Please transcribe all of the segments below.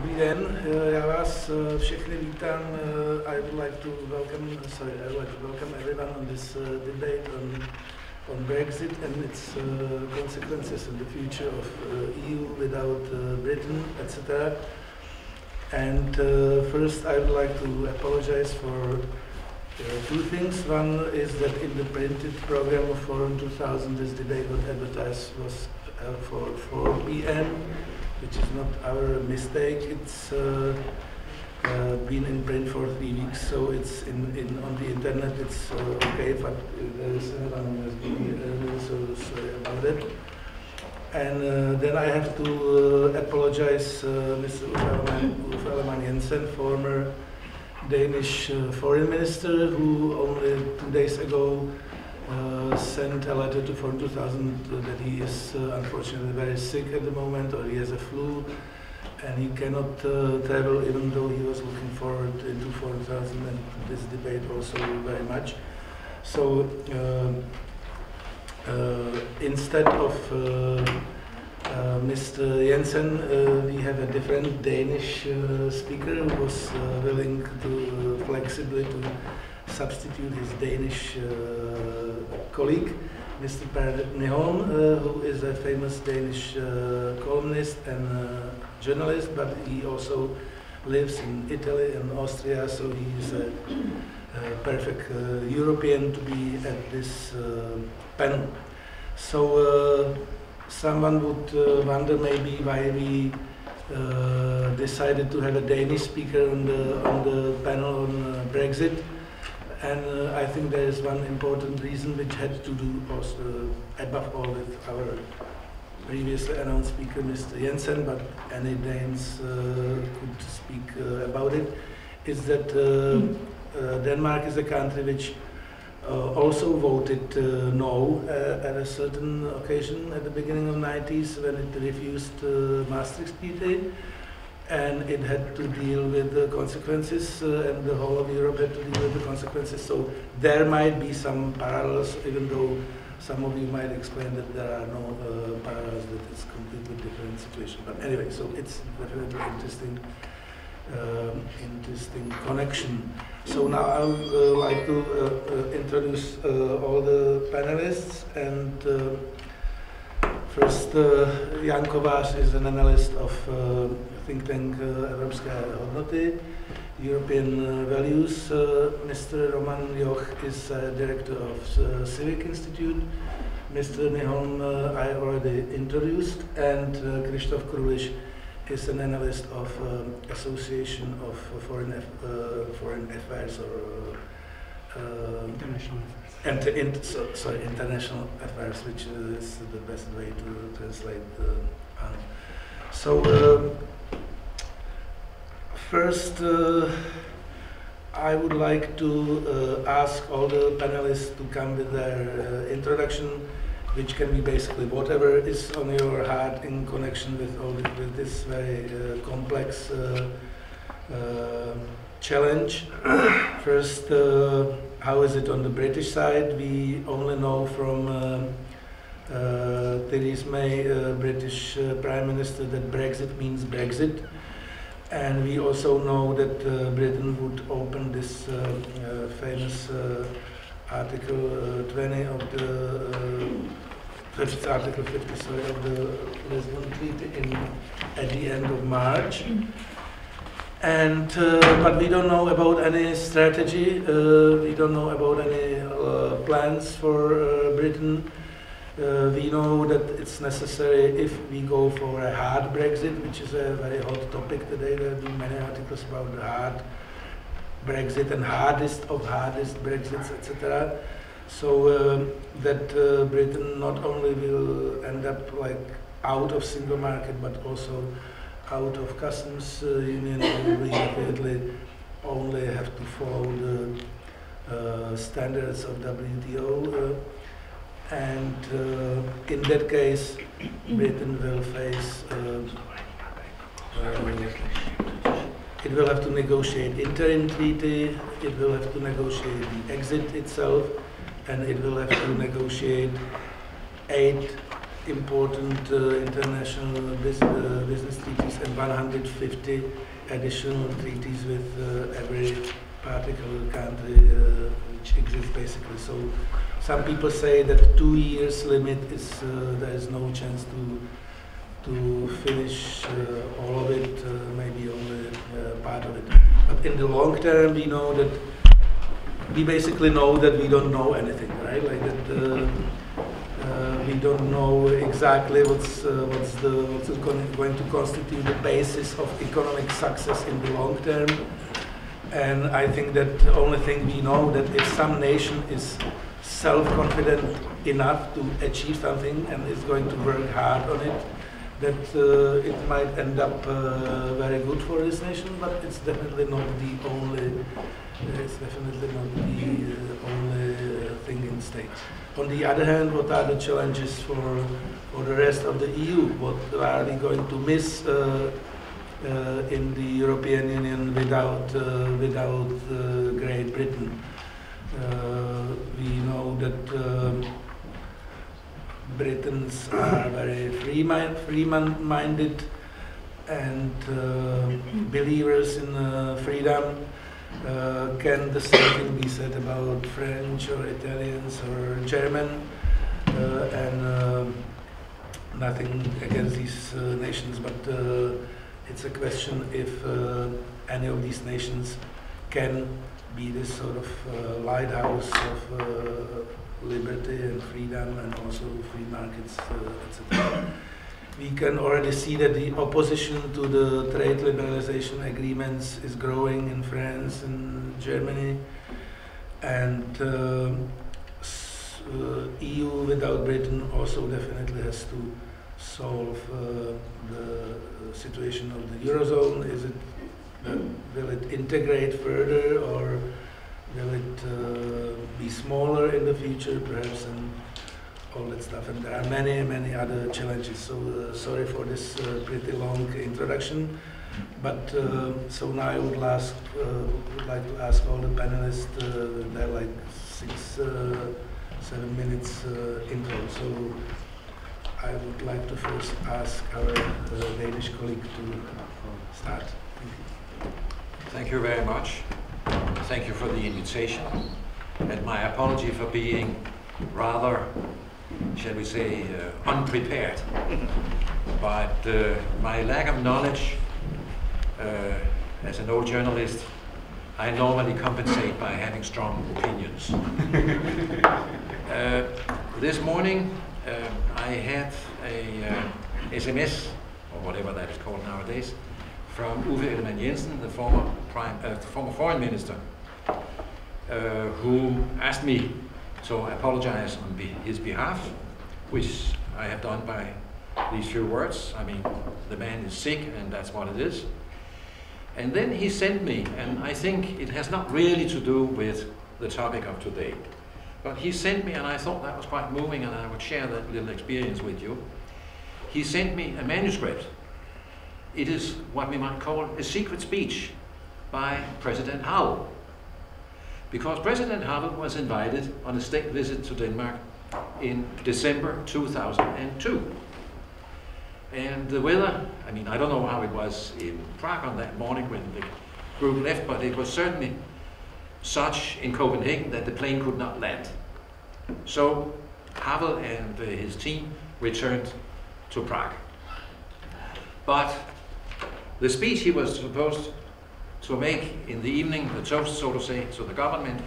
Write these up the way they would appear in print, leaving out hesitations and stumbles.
Dobrý den, já vás všechny vítám. I would like to welcome everyone on this debate on Brexit and its consequences in the future of EU without Britain, etc. And first I would like to apologize for two things. One is that in the printed program of Forum 2000 this debate was advertised for 4 p.m. which is not our mistake. It's been in print for 3 weeks, so it's on the internet. It's okay, but there is someone has been so sorry about it. And then I have to apologize, Mr. Uffe Ellemann-Jensen, former Danish foreign minister, who only 2 days ago sent a letter to Forum 2000 that he is unfortunately very sick at the moment, or he has a flu, and he cannot travel, even though he was looking forward into Forum 2000 and this debate also very much. So instead of Mr. Jensen, we have a different Danish speaker who was willing to flexibly to substitute his Danish colleague, Mr. Nyholm, who is a famous Danish columnist and journalist, but he also lives in Italy and Austria, so he is a perfect European to be at this panel. So someone would wonder maybe why we decided to have a Danish speaker on the panel on Brexit. And I think there is one important reason which had to do also, above all, with our previously announced speaker, Mr. Jensen, but any Danes could speak about it, is that Denmark is a country which also voted no at a certain occasion at the beginning of the 90s when it refused Maastricht Treaty. And it had to deal with the consequences, and the whole of Europe had to deal with the consequences. So there might be some parallels, even though some of you might explain that there are no parallels, that it's a completely different situation. But anyway, so it's definitely interesting connection. So now I would like to introduce all the panelists, and first Jan Kovář is an analyst of think tank Evropské hodnoty, European values. Mr. Roman Joch is director of Civic Institute. Mr. Nyholm I already introduced, and Kryštof Kruliš is an analyst of Association of Foreign Affairs or International Affairs. International Affairs, which is the best way to translate. So first, I would like to ask all the panelists to come with their introduction, which can be basically whatever is on your heart in connection with this very complex challenge. First, how is it on the British side? We only know from Theresa May, British Prime Minister, that Brexit means Brexit. And we also know that Britain would open this famous Article 20 of the Article 50, sorry, of the Lisbon Treaty at the end of March. And but we don't know about any strategy. We don't know about any plans for Britain. We know that it's necessary if we go for a hard Brexit, which is a very hot topic today. There have been many articles about the hard Brexit and hardest of hardest Brexits, etc. So that Britain not only will end up like out of single market, but also out of customs union, and we definitely only have to follow the standards of WTO. And in that case, Britain will face, it will have to negotiate interim treaty, it will have to negotiate the exit itself, and it will have to negotiate aid important international business treaties and 150 additional treaties with every particular country which exists basically. So some people say that 2 years limit is there is no chance to finish all of it, maybe only part of it. But in the long term, we know that we basically know that we don't know anything, right? Like that. We don't know exactly what's going to constitute the basis of economic success in the long term. And I think that the only thing we know that if some nation is self-confident enough to achieve something and is going to work hard on it, that it might end up very good for this nation, but it's definitely not the only. It's definitely not the only thing in stake. On the other hand, what are the challenges for the rest of the EU? What are we going to miss in the European Union without Great Britain? We know that Britons are very free-minded and believers in freedom. Can the same thing be said about French or Italians or German? And nothing against these nations, but it's a question if any of these nations can be this sort of lighthouse of liberty and freedom and also free markets, etc. We can already see that the opposition to the trade liberalization agreements is growing in France and Germany, and EU without Britain also definitely has to solve the situation of the Eurozone. Is it, will it integrate further, or will it be smaller in the future perhaps, and all that stuff? And there are many, many other challenges. So sorry for this pretty long introduction, but so now I would like to ask all the panelists, they're like 6-7 minutes intro. So I would like to first ask our Danish colleague to start. Thank you. Thank you very much. Thank you for the invitation, and my apology for being rather, shall we say, unprepared. But my lack of knowledge, as an old journalist, I normally compensate by having strong opinions. This morning, I had a SMS, or whatever that is called nowadays, from Uffe Ellemann-Jensen, the former foreign minister, who asked me to apologize on his behalf, which I have done by these few words. I mean, the man is sick, and that's what it is. And then he sent me, and I think it has not really to do with the topic of today, but he sent me, and I thought that was quite moving, and I would share that little experience with you. He sent me a manuscript. It is what we might call a secret speech by President Havel, because President Havel was invited on a state visit to Denmark in December 2002. And the weather, I mean, I don't know how it was in Prague on that morning when the group left, but it was certainly such in Copenhagen that the plane could not land. So Havel and his team returned to Prague. But the speech he was supposed to make in the evening, the toast, so to say, to the government,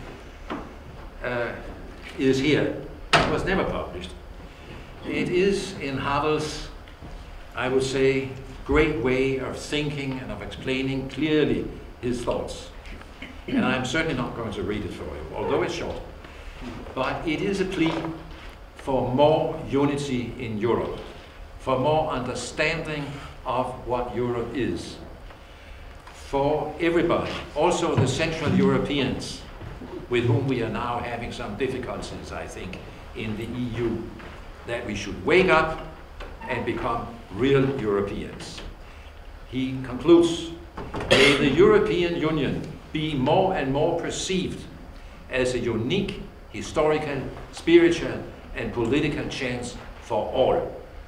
is here. It was never published. It is in Havel's, I would say, great way of thinking and of explaining clearly his thoughts. And I'm certainly not going to read it for you, although it's short. But it is a plea for more unity in Europe, for more understanding of what Europe is. For everybody, also the Central Europeans, with whom we are now having some difficulties, I think, in the EU, that we should wake up and become real Europeans. He concludes, may the European Union be more and more perceived as a unique, historical, spiritual, and political chance for all.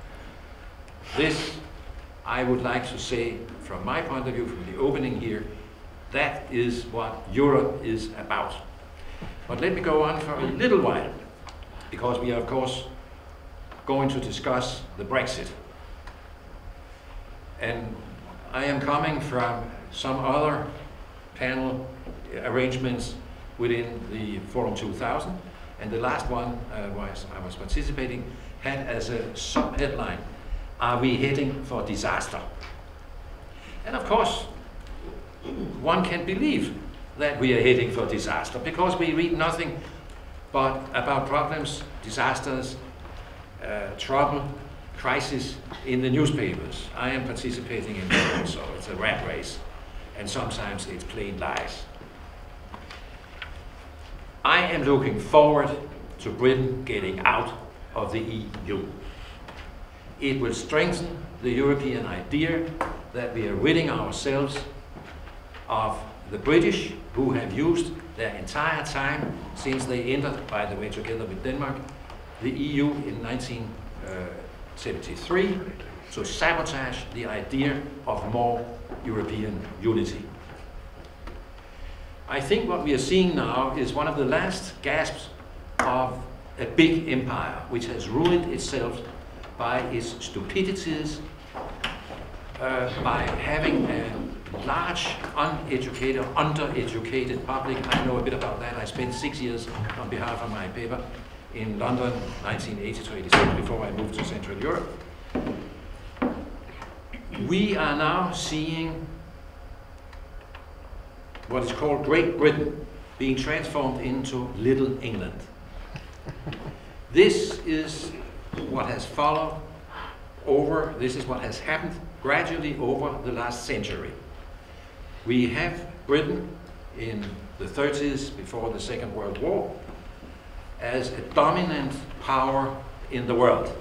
this, I would like to say, from my point of view, from the opening here, that is what Europe is about. But let me go on for a little while, because we are, of course, going to discuss the Brexit. And I am coming from some other panel arrangements within the Forum 2000, and the last one I was participating had as a sub-headline, "Are we heading for disaster?" And of course, one can believe that we are heading for disaster, because we read nothing but about problems, disasters, trouble, crisis in the newspapers. I am participating in that also. It's a rat race, and sometimes it's plain lies. I am looking forward to Britain getting out of the EU. It will strengthen the European idea that we are ridding ourselves of the British, who have used their entire time since they entered, by the way, together with Denmark, the EU in 1973, to sabotage the idea of more European unity. I think what we are seeing now is one of the last gasps of a big empire which has ruined itself by its stupidities, by having a large, uneducated, undereducated public. I know a bit about that. I spent 6 years on behalf of my paper in London, 1980 to 86, before I moved to Central Europe. We are now seeing what is called Great Britain being transformed into Little England. This is what has followed over, this is what has happened gradually over the last century. We have Britain in the 30s, before the Second World War, as a dominant power in the world.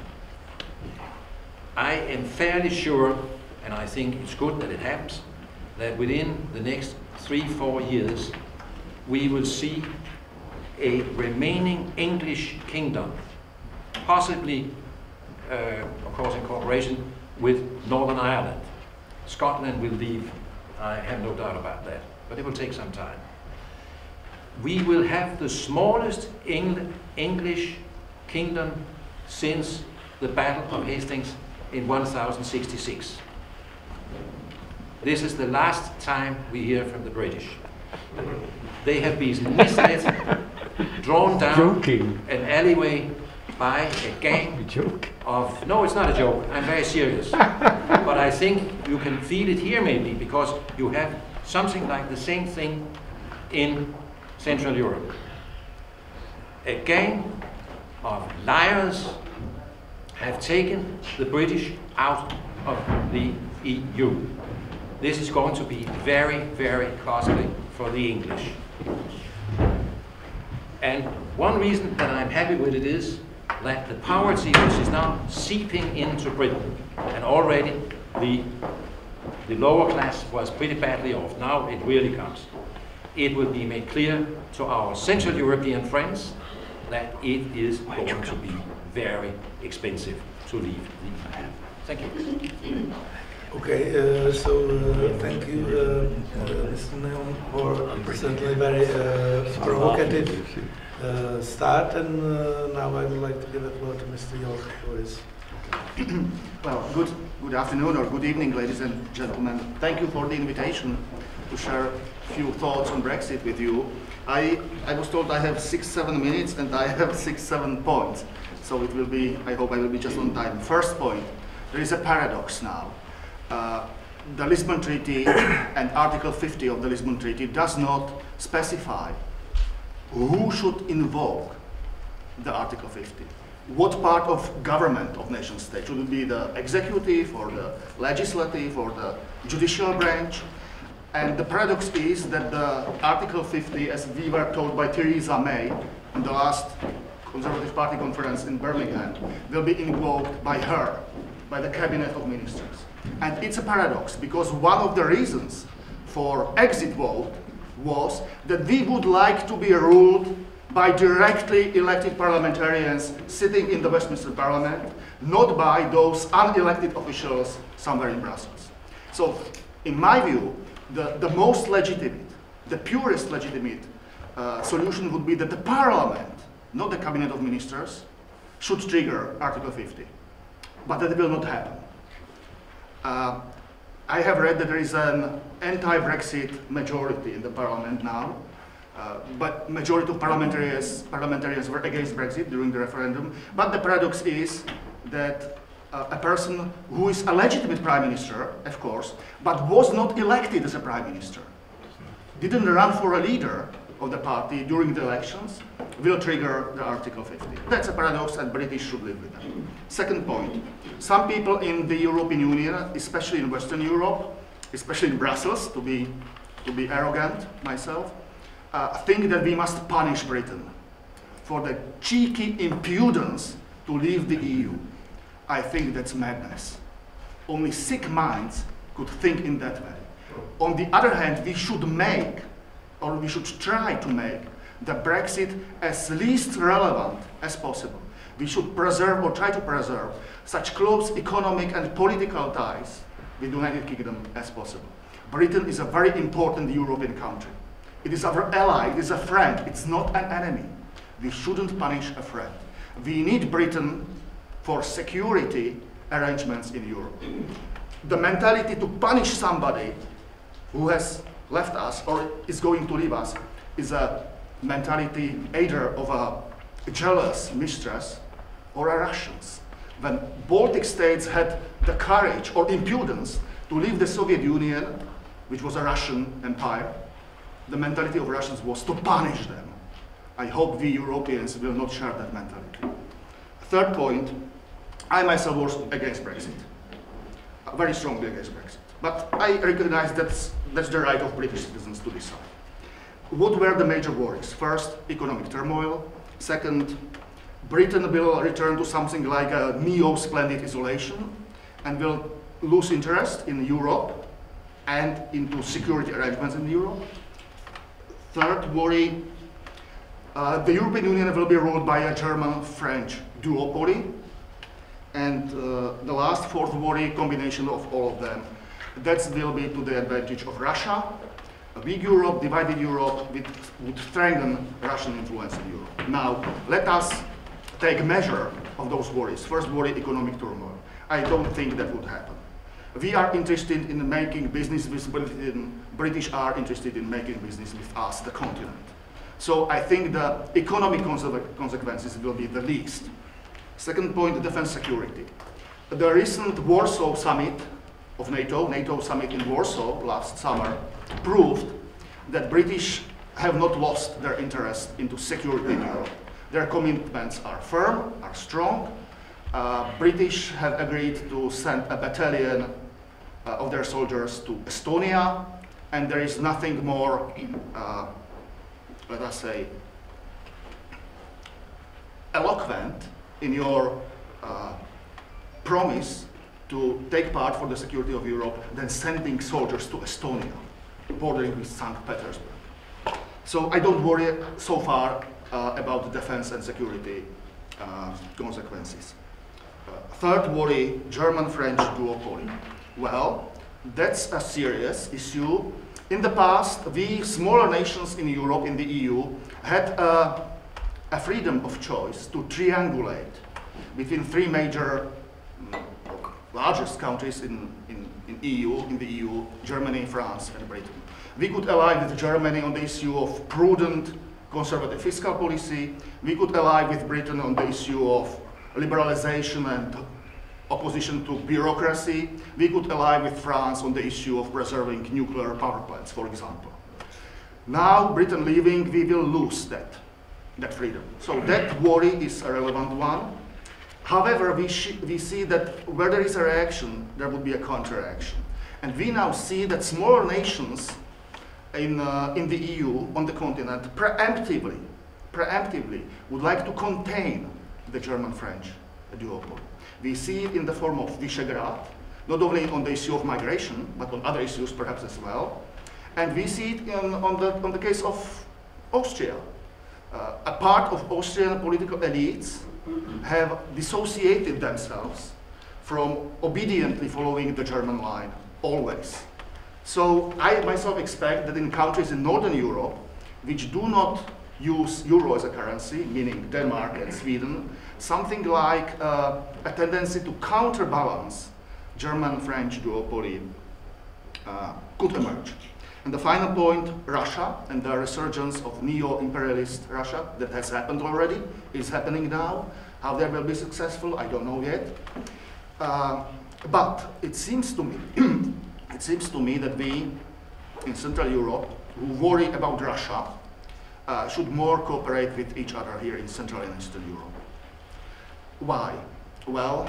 I am fairly sure, and I think it's good that it happens, that within the next 3-4 years, we will see a remaining English kingdom, possibly, of course, in cooperation with Northern Ireland. Scotland will leave, I have no doubt about that, but it will take some time. We will have the smallest English kingdom since the Battle of Hastings in 1066. This is the last time we hear from the British. They have been misled, drawn down an alleyway by a gang of... No, it's not a joke. I'm very serious. But I think you can feel it here maybe, because you have something like the same thing in Central Europe. A gang of liars have taken the British out of the EU. This is going to be very, very costly for the English. And one reason that I'm happy with it is that the poverty which is now seeping into Britain, and already the lower class was pretty badly off, now it really comes. It will be made clear to our Central European friends that it is going to be very expensive to leave the EU. Thank you. Okay, thank you, Mr. Nyholm, for certainly very provocative start, and now I would like to give the floor to Mr. Joch for his... Well, good afternoon or good evening, ladies and gentlemen. Thank you for the invitation to share a few thoughts on Brexit with you. I was told I have 6-7 minutes, and I have 6-7 points. So it will be, I hope I will be just on time. First point, there is a paradox now. The Lisbon Treaty and Article 50 of the Lisbon Treaty does not specify who should invoke the Article 50. What part of government of nation state? Should it be the executive or the legislative or the judicial branch? And the paradox is that the Article 50, as we were told by Theresa May in the last Conservative Party conference in Birmingham, will be invoked by her, by the Cabinet of Ministers. And it's a paradox, because one of the reasons for exit vote was that we would like to be ruled by directly elected parliamentarians sitting in the Westminster Parliament, not by those unelected officials somewhere in Brussels. So, in my view, the most legitimate, the purest legitimate solution would be that the Parliament, not the Cabinet of Ministers, should trigger Article 50. But that will not happen. I have read that there is an anti-Brexit majority in the Parliament now, but majority of parliamentarians were against Brexit during the referendum. But the paradox is that a person who is a legitimate prime minister, of course, but was not elected as a prime minister, didn't run for a leader of the party during the elections, will trigger the Article 50. That's a paradox, and British should live with that. Second point, some people in the European Union, especially in Western Europe, especially in Brussels, to be arrogant myself, think that we must punish Britain for the cheeky impudence to leave the EU. I think that's madness. Only sick minds could think in that way. On the other hand, we should make, or we should try to make, the Brexit as least relevant as possible. We should preserve, or try to preserve, such close economic and political ties with the United Kingdom as possible. Britain is a very important European country. It is our ally, it is a friend, it's not an enemy. We shouldn't punish a friend. We need Britain for security arrangements in Europe. The mentality to punish somebody who has left us or is going to leave us is a mentality either of a jealous mistress or a Russians. When Baltic states had the courage or impudence to leave the Soviet Union, which was a Russian empire, the mentality of Russians was to punish them. I hope we Europeans will not share that mentality. Third point, I myself was against Brexit, very strongly against Brexit. But I recognize that's the right of British citizens to decide. What were the major worries? First, economic turmoil. Second, Britain will return to something like a neo-splendid isolation and will lose interest in Europe and into security arrangements in Europe. Third worry, the European Union will be ruled by a German-French duopoly. And the last, fourth worry, combination of all of them, that will be to the advantage of Russia. A weak Europe, divided Europe, would strengthen Russian influence in Europe. Now, let us take measure of those worries. First worry, economic turmoil. I don't think that would happen. We are interested in making business with Britain. British are interested in making business with us, the continent. So I think the economic consequences will be the least. Second point, defense security. The recent Warsaw summit of NATO summit in Warsaw last summer, proved that British have not lost their interest into security in Europe. Their commitments are firm, are strong. British have agreed to send a battalion of their soldiers to Estonia, and there is nothing more, let us say, eloquent in your promise to take part for the security of Europe than sending soldiers to Estonia, bordering with St. Petersburg. So I don't worry so far about the defense and security consequences. Third worry, German-French duopoly. Well, that's a serious issue. In the past, we smaller nations in Europe, in the EU, had a freedom of choice to triangulate between three major largest countries in the EU, Germany, France, and Britain. We could ally with Germany on the issue of prudent conservative fiscal policy. We could ally with Britain on the issue of liberalization and opposition to bureaucracy. We could ally with France on the issue of preserving nuclear power plants, for example. Now, Britain leaving, we will lose that freedom. So that worry is a relevant one. However, we see that where there is a reaction, there would be a counter-reaction. And we now see that smaller nations in the EU, on the continent, preemptively would like to contain the German-French duopoly. We see it in the form of Visegrad, not only on the issue of migration, but on other issues perhaps as well. And we see it on the case of Austria. a part of Austrian political elites have dissociated themselves from obediently following the German line, always. So I myself expect that in countries in Northern Europe, which do not use euro as a currency, meaning Denmark and Sweden, something like a tendency to counterbalance German-French duopoly could emerge. And the final point, Russia and the resurgence of neo-imperialist Russia, that has happened already, is happening now. How they will be successful, I don't know yet. But it seems to me, that we in Central Europe, who worry about Russia, should more cooperate with each other here in Central and Eastern Europe. Why? Well,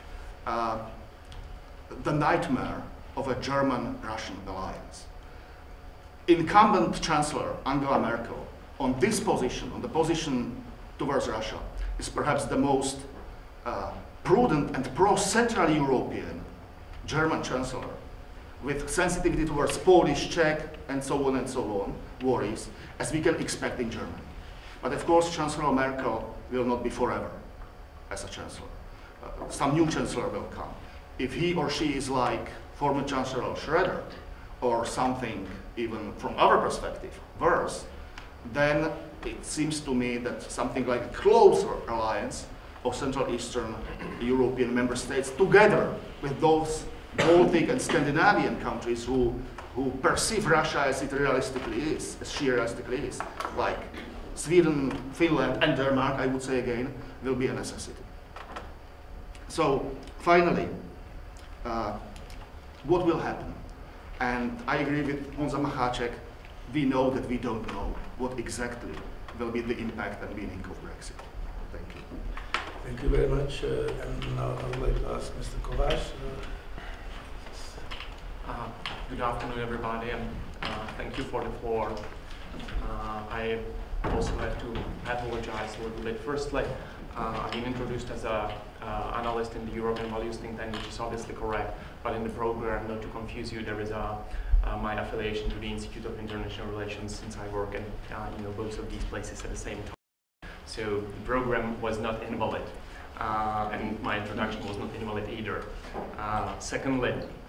the nightmare of a German-Russian alliance. Incumbent Chancellor Angela Merkel, on this position, on the position towards Russia, is perhaps the most prudent and pro-Central European German Chancellor, with sensitivity towards Polish, Czech, and so on, worries, as we can expect in Germany. But of course, Chancellor Merkel will not be forever as a Chancellor. Some new Chancellor will come. If he or she is like former Chancellor Schroeder, or something even from our perspective worse, then it seems to me that something like a closer alliance of Central Eastern European member states, together with those Baltic and Scandinavian countries who perceive Russia as it realistically is, as she realistically is, like Sweden, Finland, and Denmark, I would say again, will be a necessity. So, finally, what will happen? And I agree with Honza Macháček, we know that we don't know what exactly will be the impact and meaning of Brexit. Thank you. Thank you very much. And now I would like to ask Mr. Kovář. Good afternoon, everybody, and thank you for the floor. I also have to apologize a little bit. Firstly, I've been introduced as an analyst in the European Values think tank, which is obviously correct, but in the program, not to confuse you, there is my affiliation to the Institute of International Relations, since I work in both of these places at the same time. So the program was not invalid, and my introduction was not invalid either. Secondly,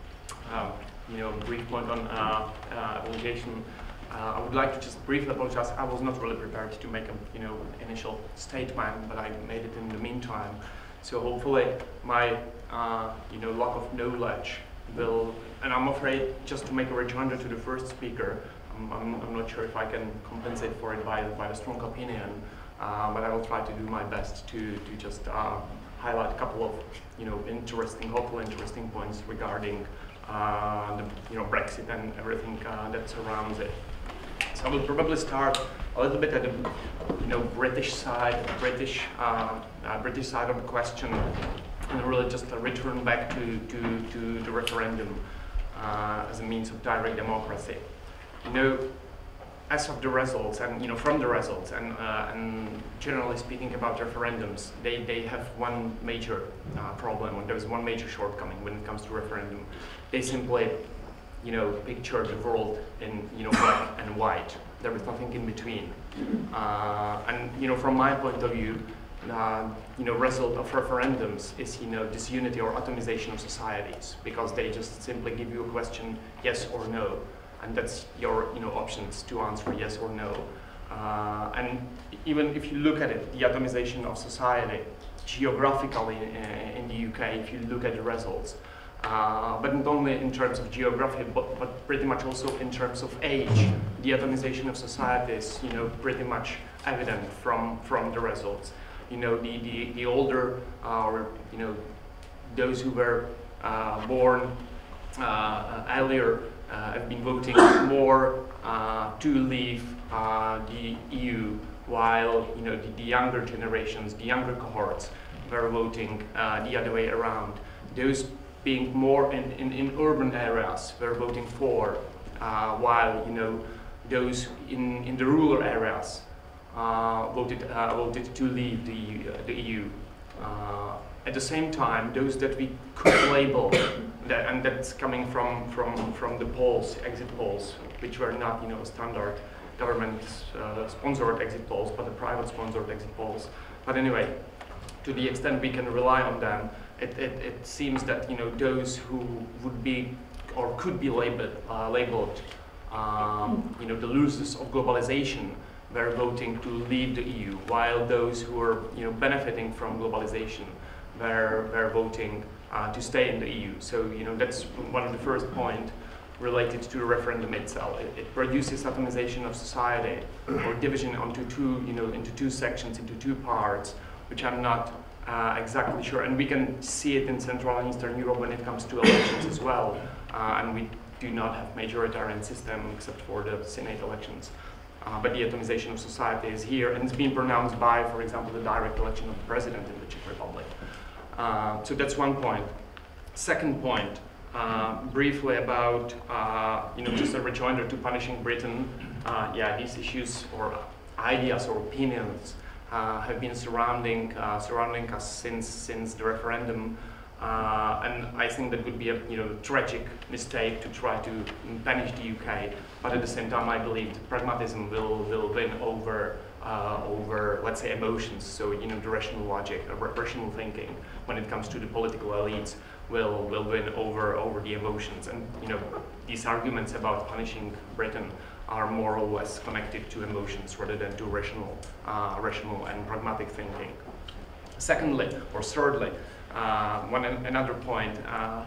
brief point on application. I would like to just briefly apologize. I was not really prepared to make an initial statement, but I made it in the meantime. So hopefully my lack of knowledge will, and I'm afraid just to make a rejoinder to the first speaker, I'm not sure if I can compensate for it by a strong opinion, but I will try to do my best to just highlight a couple of hopefully interesting points regarding the Brexit and everything that surrounds it. So I will probably start a little bit at the British side, British side of the question, and really just return back to the referendum as a means of direct democracy. As of the results, and from the results, and generally speaking about referendums, they have one major problem, and there is one major shortcoming when it comes to referendum. They simply, picture the world in black and white. There is nothing in between. And from my point of view, result of referendums is disunity or atomization of societies, because they just simply give you a question, yes or no. And that's your options to answer yes or no. And even if you look at it, the atomization of society, geographically in the UK, if you look at the results, but not only in terms of geography, but pretty much also in terms of age, the atomization of society is pretty much evident from the results. The older, or those who were born earlier, have been voting more to leave the EU, while the younger generations, the younger cohorts, were voting the other way around. Those being more in urban areas were voting for, while those in the rural areas voted to leave the EU. At the same time, those that we could label, and that's coming from the polls, exit polls, which were not standard government-sponsored exit polls, but the private-sponsored exit polls. But anyway, to the extent we can rely on them, it seems that those who would be or could be labeled the losers of globalization were voting to leave the EU, while those who were benefiting from globalization were voting to stay in the EU. So that's one of the first points related to the referendum itself. It produces atomization of society, or division into two sections, into two parts, which I'm not exactly sure. And we can see it in Central and Eastern Europe when it comes to elections as well. And we do not have majoritarian system except for the Senate elections. But the atomization of society is here, and it's been pronounced by, for example, the direct election of the president in the Czech Republic. So that's one point. Second point, briefly about, just a rejoinder to punishing Britain. Yeah, these issues or ideas or opinions have been surrounding us since the referendum. And I think that would be a tragic mistake to try to punish the UK. But at the same time, I believe that pragmatism will win over let's say emotions. So the rational logic, rational thinking, when it comes to the political elites, will win over the emotions. And these arguments about punishing Britain are more or less connected to emotions rather than to rational and pragmatic thinking. Secondly, or thirdly, another point,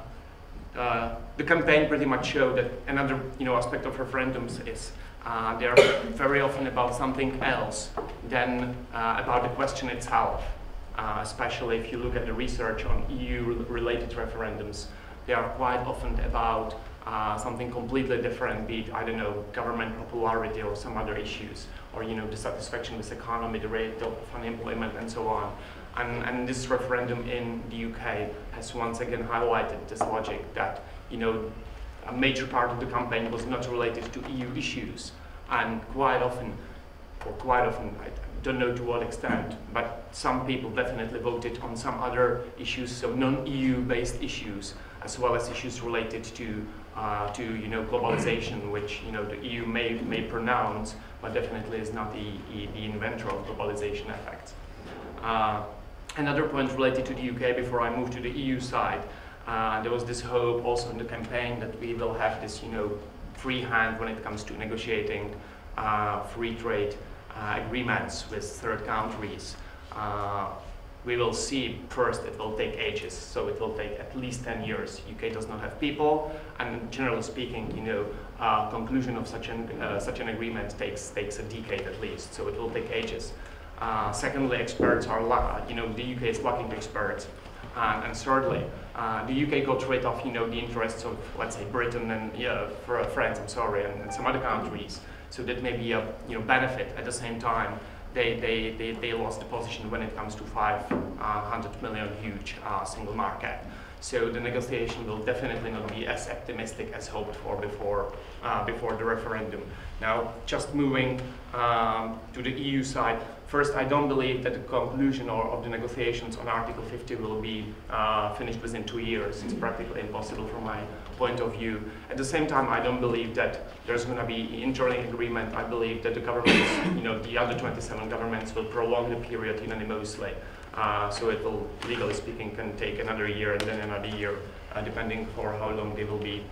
the campaign pretty much showed that another aspect of referendums is they are very often about something else than about the question itself. Especially if you look at the research on EU-related referendums, they are quite often about something completely different, be it, I don't know, government popularity or some other issues, or the satisfaction with the economy, the rate of unemployment, and so on. And this referendum in the UK has once again highlighted this logic that a major part of the campaign was not related to EU issues, and quite often, I don't know to what extent, but some people definitely voted on some other issues, so non-EU based issues, as well as issues related to globalization, which the EU may pronounce, but definitely is not the inventor of globalization effects. Another point related to the UK before I move to the EU side, there was this hope also in the campaign that we will have this free hand when it comes to negotiating free trade agreements with third countries. We will see first it will take ages, so it will take at least 10 years. UK does not have people, and generally speaking, conclusion of such an agreement takes a decade at least, so it will take ages. Secondly, experts are, the UK is lacking experts. And thirdly, the UK got rid of, the interests of, let's say, Britain and, France, and some other countries. So that may be a, benefit. At the same time, they lost the position when it comes to 500 million huge single market. So the negotiation will definitely not be as optimistic as hoped for before the referendum. Now, just moving to the EU side, first, I don't believe that the conclusion of the negotiations on Article 50 will be finished within 2 years. It's practically impossible from my point of view. At the same time, I don't believe that there's going to be internal agreement. I believe that the governments, the other 27 governments will prolong the period unanimously. So it will, legally speaking, can take another year and then another year, depending for how long they will be,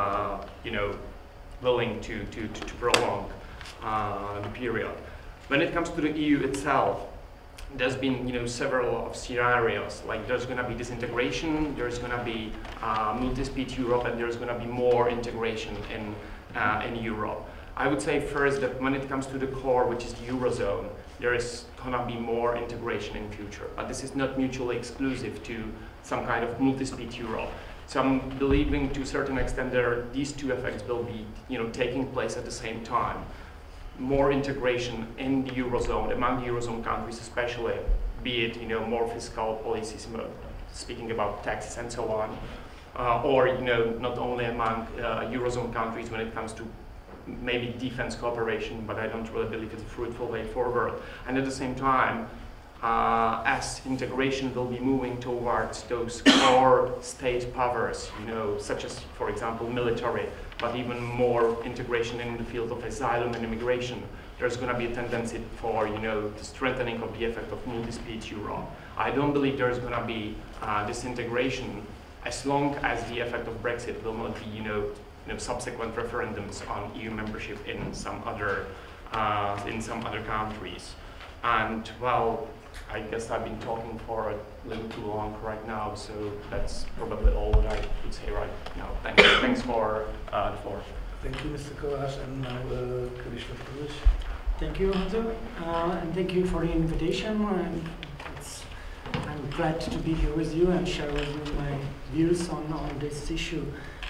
willing to prolong the period. When it comes to the EU itself, there's been several scenarios. Like there's going to be disintegration, there's going to be multi-speed Europe, and there's going to be more integration in Europe. I would say first that when it comes to the core, which is the Eurozone, there is going to be more integration in future. But this is not mutually exclusive to some kind of multi-speed Europe. So I'm believing to a certain extent that these two effects will be taking place at the same time. More integration in the Eurozone, among the Eurozone countries especially, be it more fiscal policies, speaking about taxes and so on, or not only among Eurozone countries when it comes to maybe defense cooperation, but I don't really believe it's a fruitful way forward. And at the same time, as integration will be moving towards those core state powers, such as, for example, military, but even more integration in the field of asylum and immigration, there's going to be a tendency for, the strengthening of the effect of multi-speech Europe. I don't believe there's going to be this integration as long as the effect of Brexit will not be, subsequent referendums on EU membership in some other countries. And well, I guess I've been talking for a little too long right now, so that's probably all that I would say right now. Thanks for the floor. Thank you, Mr. Kovář, and now Kryštof Kruliš. Thank you, Honzo, and thank you for the invitation. And I'm glad to be here with you and share with you my views on this issue.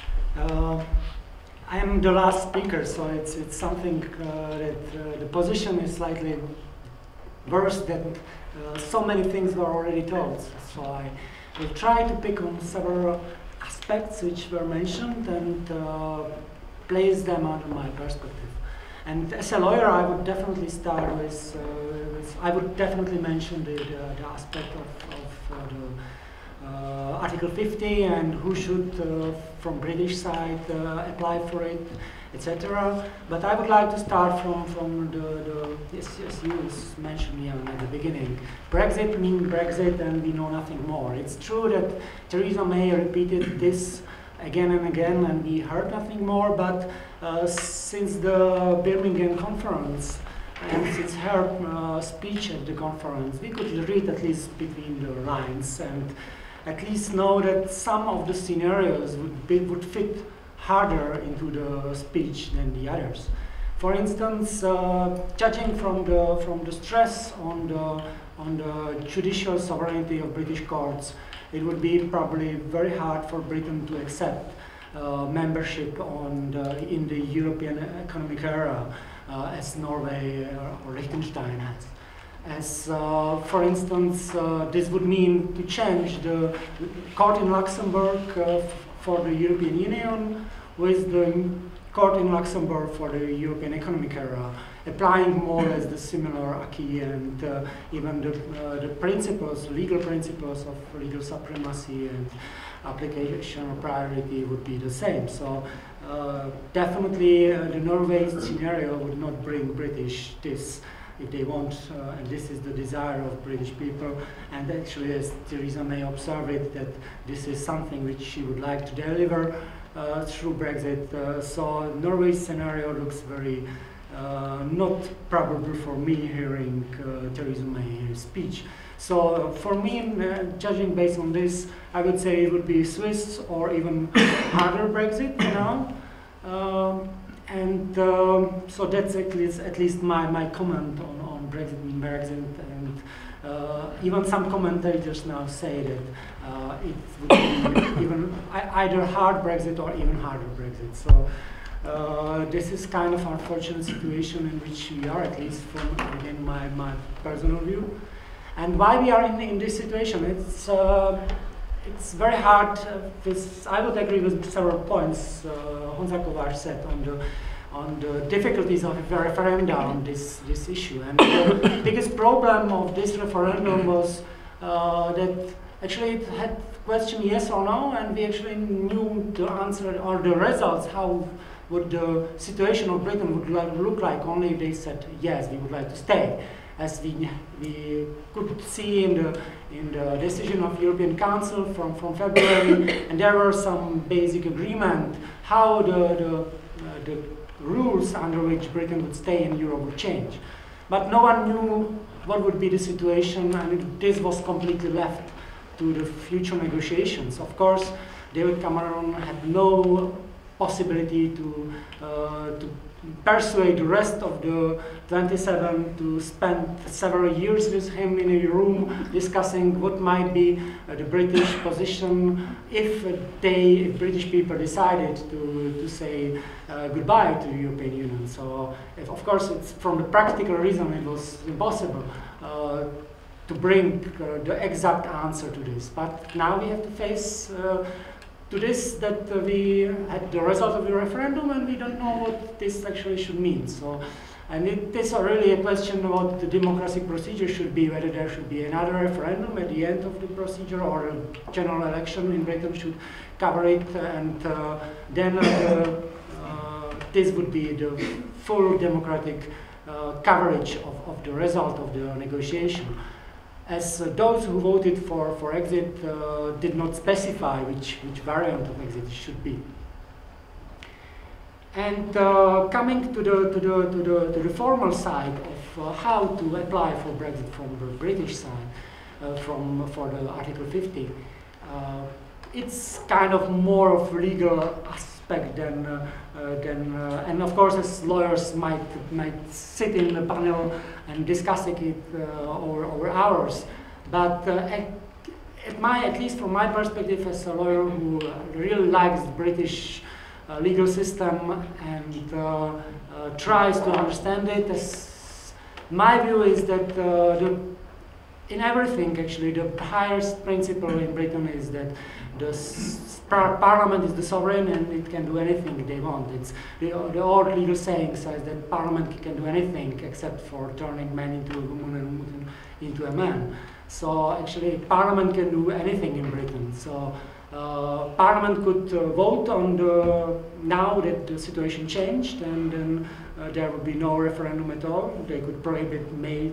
I am the last speaker, so it's something that the position is slightly worse than so many things were already told. So I will try to pick on several aspects which were mentioned and place them under my perspective. And as a lawyer, I would definitely start with I would definitely mention the aspect of the Article 50 and who should, from British side, apply for it, etc. But I would like to start from as you mentioned at the beginning. Brexit means Brexit, and we know nothing more. It's true that Theresa May repeated this again and again, and we heard nothing more. But since the Birmingham conference and since her speech at the conference, we could read at least between the lines and at least know that some of the scenarios would fit harder into the speech than the others. For instance, judging from the stress on the judicial sovereignty of British courts, it would be probably very hard for Britain to accept membership in the European economic area as Norway or Liechtenstein has. As, for instance, this would mean to change the court in Luxembourg for the European Union with the court in Luxembourg for the European economic area, applying more or less the similar acquis and even the principles, legal principles of legal supremacy and application of priority would be the same. So definitely the Norway scenario would not bring British this if they want, and this is the desire of British people, and actually as Theresa May observed it, that this is something which she would like to deliver through Brexit. So Norway's scenario looks very not probable for me hearing Theresa May's speech. So for me, judging based on this, I would say it would be Swiss or even harder Brexit, and so that's at least my comment on Brexit mean Brexit, and even some commentators now say that it would be even either hard Brexit or even harder Brexit. So this is kind of unfortunate situation in which we are, at least from, again, my personal view. And why we are in this situation, it's very hard. I would agree with several points Honza Kovář said on the difficulties of a referendum on this issue. And the biggest problem of this referendum was that actually it had question yes or no, and we actually knew the answer or the results, how would the situation of Britain would look like only if they said yes, we would like to stay. As we could see in the decision of European Council from February, and there were some basic agreement how the rules under which Britain would stay in Europe would change. But no one knew what would be the situation, and this was completely left to the future negotiations. Of course, David Cameron had no possibility to persuade the rest of the 27 to spend several years with him in a room discussing what might be the British position if British people decided to say goodbye to the European Union. So, of course, it's from the practical reason it was impossible to bring the exact answer to this. But now we have to face to this that we had the result of the referendum, and we don't know what this actually should mean. So And it is really a question what the democratic procedure should be, whether there should be another referendum at the end of the procedure or a general election in Britain should cover it, and then this would be the full democratic coverage of the result of the negotiation. As those who voted for exit did not specify which variant of exit it should be. And coming to the formal side of how to apply for Brexit from the British side, for the Article 50, it's kind of more of legal aspect than and of course as lawyers might sit in a panel and discussing it over hours, but at least from my perspective as a lawyer who really likes the British legal system and tries to understand it, my view is that in everything actually the highest principle in Britain is that the Parliament is the sovereign and it can do anything they want. It's the old legal saying says that Parliament can do anything except for turning man into a woman and woman into a man. So actually Parliament can do anything in Britain. So Parliament could vote on now that the situation changed, and then there would be no referendum at all. They could prohibit May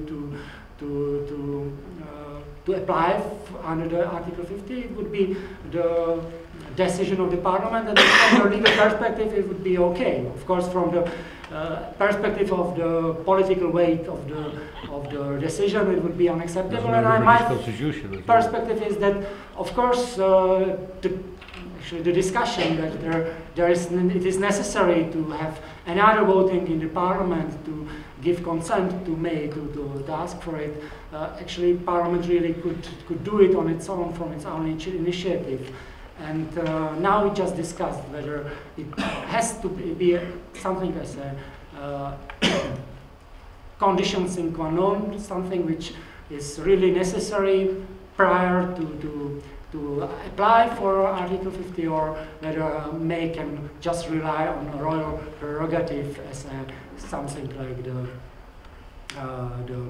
to apply under the Article 50. It would be the decision of the Parliament, and from the legal perspective, it would be okay. Of course, from the perspective of the political weight of the decision, it would be unacceptable. And my perspective is that, of course, actually the discussion that it is necessary to have another voting in the Parliament to give consent to May to ask for it. Actually, Parliament really could do it on its own, from its own initiative. And now we just discussed whether it has to be something as a condition sine qua non, something which is really necessary prior to apply for Article 50, or whether May can just rely on a royal prerogative as something like the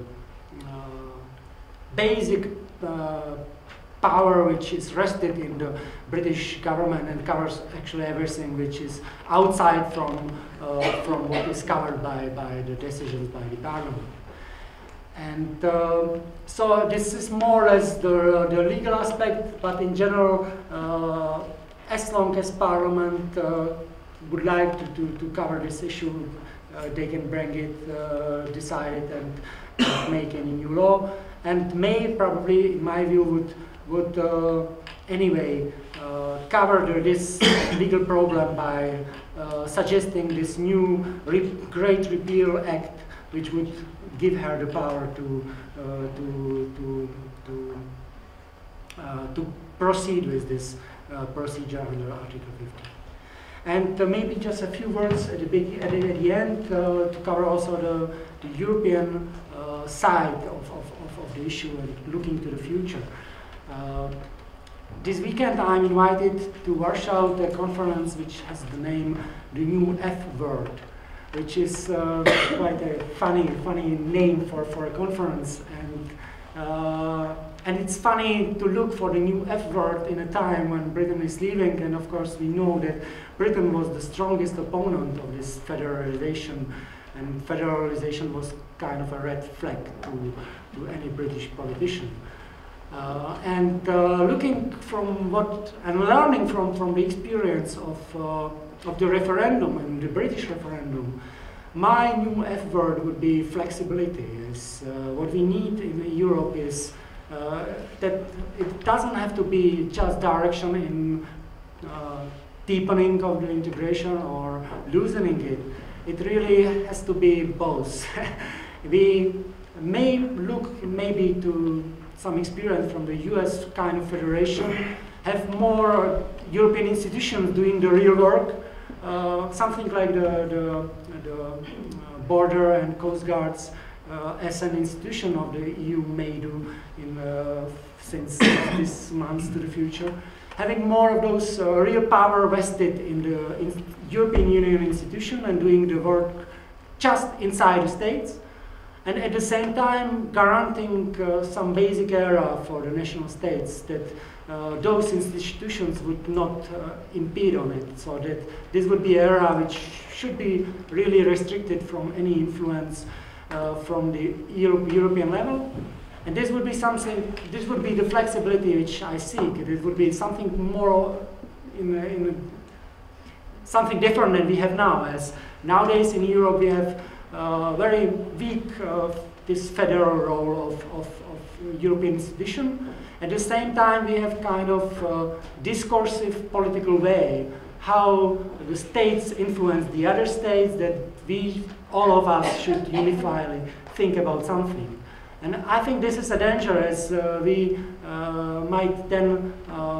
basic power which is rested in the British government and covers actually everything which is outside from what is covered by the decisions by the Parliament. And so this is more or less the legal aspect, but in general, as long as Parliament would like to cover this issue, they can bring it, decide it, and make any new law. And May probably, in my view, would anyway cover this legal problem by suggesting this new Great Repeal Act, which would give her the power to proceed with this procedure under Article 50. And maybe just a few words at the end to cover also the European side of the issue and looking to the future. This weekend I'm invited to Warsaw to a conference which has the name The New F Word, which is quite a funny name for a conference, and it's funny to look for the new F word in a time when Britain is leaving, and of course we know that Britain was the strongest opponent of this federalization, and federalization was kind of a red flag to any British politician. And looking from what and learning from the experience of the referendum and the British referendum, my new F word would be flexibility. What we need in Europe is that it doesn't have to be just direction in deepening of the integration or loosening it. It really has to be both. We may look maybe to some experience from the US kind of federation, have more European institutions doing the real work, something like the border and coast guards as an institution of the EU may do since this month to the future. Having more of those real power vested in the European Union institution and doing the work just inside the states, and at the same time guaranteeing some basic area for the national states that those institutions would not impede on it, so that this would be an area which should be really restricted from any influence from the European level. And this would be something, this would be the flexibility which I seek. It would be something more something different than we have now, as nowadays in Europe we have very weak this federal role of European institution. At the same time we have kind of discursive political way how the states influence the other states, that we, all of us, should unifiedly think about something. And I think this is a danger, as we might then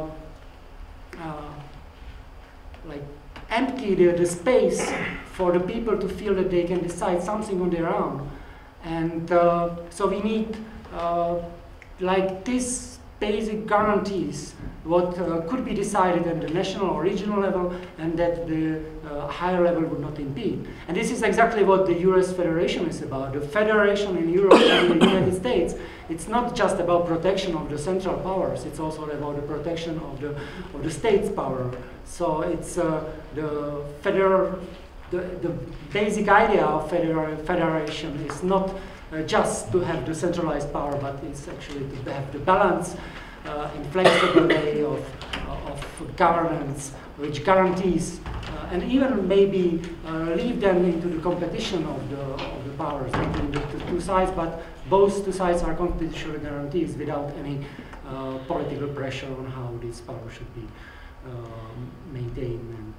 like empty the space for the people to feel that they can decide something on their own. And so we need like these basic guarantees what could be decided at the national or regional level, and that the higher level would not impede. And this is exactly what the US Federation is about. The federation in Europe and the United States, it's not just about protection of the central powers, it's also about the protection of the state's power. So it's the basic idea of federation is not just to have the centralized power, but it's actually to have the balance in flexible way of governance, which guarantees and even maybe leave them into the competition of the powers between the two sides, but both two sides are constitutional guarantees without any political pressure on how this power should be maintained. And,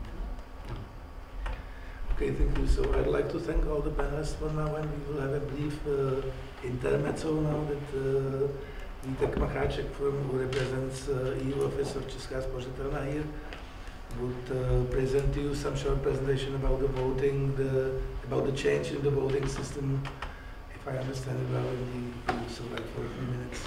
Okay, thank you. So I'd like to thank all the panelists for now, and we will have a brief intermezzo now that Macháček, who represents EU Office of Česká spořitelna here, would present to you some short presentation about the voting, about the change in the voting system, if I understand it well, in the EU. So like for a few minutes,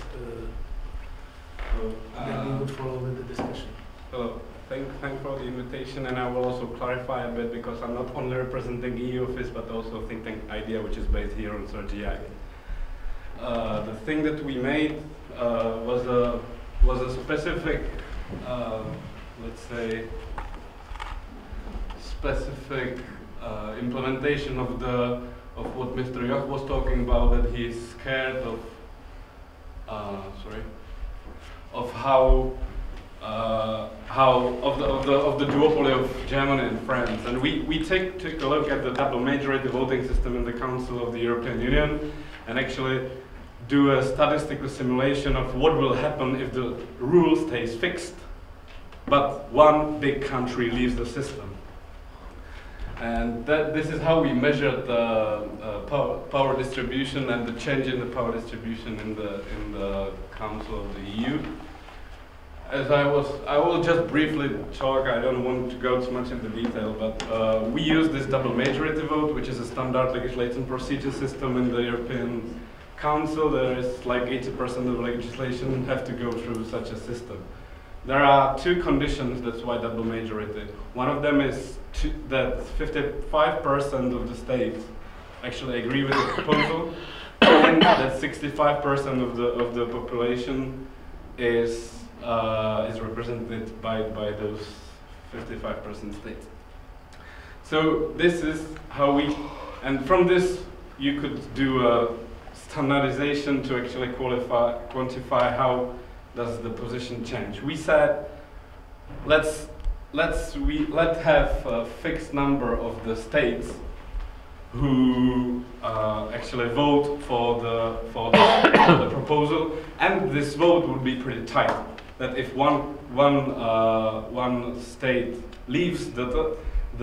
then we would follow with the discussion. Hello. Thank for the invitation, and I will also clarify a bit, because I'm not only representing EU Office but also think tank IDEA, which is based here in CERGI. The thing that we made was a specific, let's say, specific implementation of what Mr. Joch was talking about, that he's scared of of the duopoly of Germany and France. And we take a look at the double majority voting system in the Council of the European Union, and actually do a statistical simulation of what will happen if the rule stays fixed, but one big country leaves the system. And this is how we measured the power distribution and the change in the power distribution in the Council of the EU. As I will just briefly talk. I don't want to go too much into detail, but we use this double majority vote, which is a standard legislation procedure system in the European Council. There is like 80% of legislation have to go through such a system. There are two conditions, that's why double majority. One of them is that 55% of the states actually agree with the proposal, and that 65% of the population is represented by those 55% states. So this is how we, and from this you could do a standardization to actually quantify how does the position change. We said let's have a fixed number of the states who actually vote for the proposal, and this vote would be pretty tight. That if one state leaves the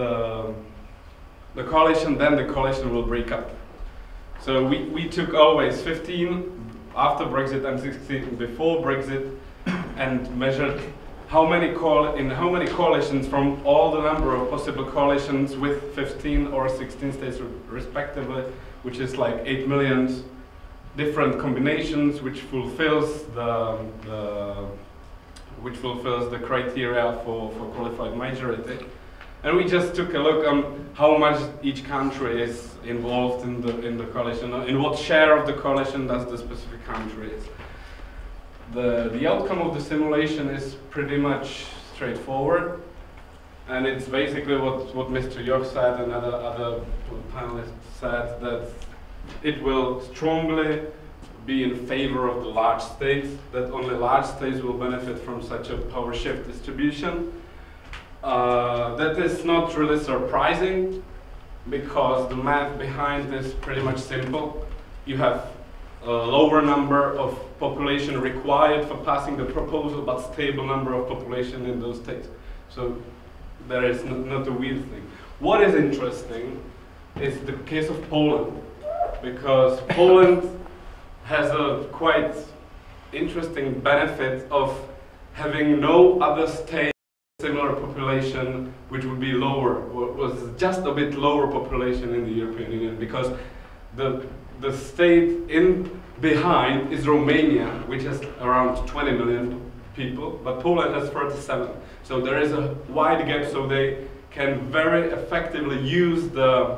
coalition, then the coalition will break up. So we took always 15 after Brexit and 16 before Brexit, and measured how many coalitions from all the number of possible coalitions with 15 or 16 states respectively, which is like 8 million different combinations, which fulfills the criteria for qualified majority. And we just took a look on how much each country is involved in the coalition, in what share of the coalition does the specific country is. The outcome of the simulation is pretty much straightforward, and it's basically what Mr. Joch said and other panelists said, that it will strongly be in favor of the large states, that only large states will benefit from such a power shift distribution. That is not really surprising, because the math behind this is pretty much simple. You have a lower number of population required for passing the proposal, but stable number of population in those states. So there is not a weird thing. What is interesting is the case of Poland, because Poland has a quite interesting benefit of having no other state similar population which would be lower, was just a bit lower population in the European Union, because the state in behind is Romania, which has around 20 million people, but Poland has 37. So there is a wide gap, so they can very effectively use the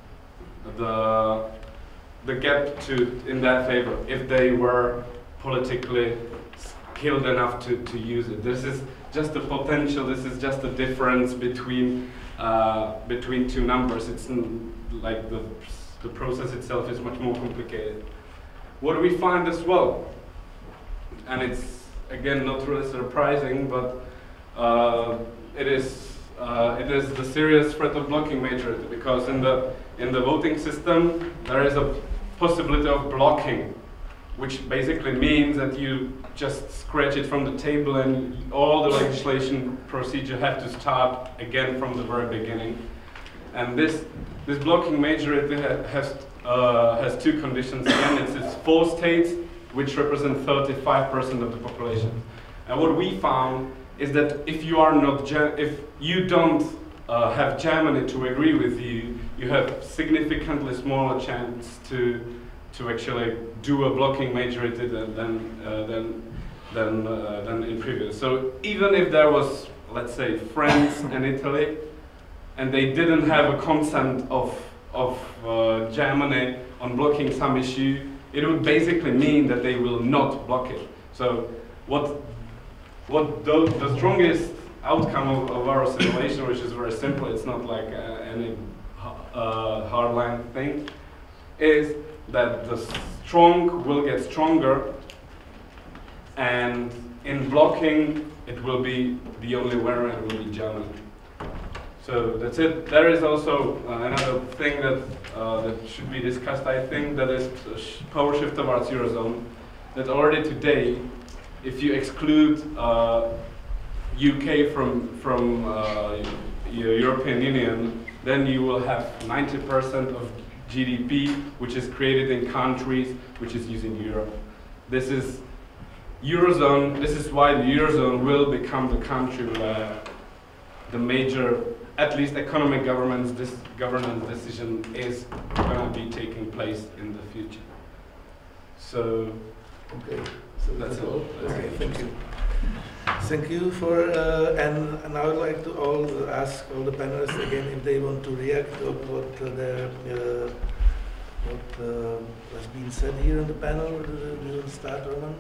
gap in their favor if they were politically skilled enough to use it. This is just the potential. This is just the difference between two numbers. It's like the process itself is much more complicated. What do we find as well? And it's again not really surprising, but it is the serious threat of blocking majority, because in the voting system there is a possibility of blocking, which basically means that you just scratch it from the table and all the legislation procedure have to start again from the very beginning. And this blocking majority has two conditions. Again, it's 4 states which represent 35% of the population. And what we found is that if you don't have Germany to agree with you, you have significantly smaller chance to actually do a blocking majority than in previous. So even if there was, let's say, France and Italy, and they didn't have a consent of Germany on blocking some issue, it would basically mean that they will not block it. So the strongest outcome of our simulation, which is very simple, it's not like any hardline thing, is that the strong will get stronger, and in blocking it will be the only winner, and it will be Germany. So that's it. There is also another thing that should be discussed, I think, that is power shift towards Eurozone. That already today, if you exclude UK from European Union, then you will have 90% of GDP, which is created in countries which is using euro. This is Eurozone. This is why the Eurozone will become the country where the major, at least economic governance decision is going to be taking place in the future. So, okay, so that's all. Okay, thank you. Thank you for, and I would like to ask all the panelists again if they want to react to what has been said here on the panel. Do you start, Roman?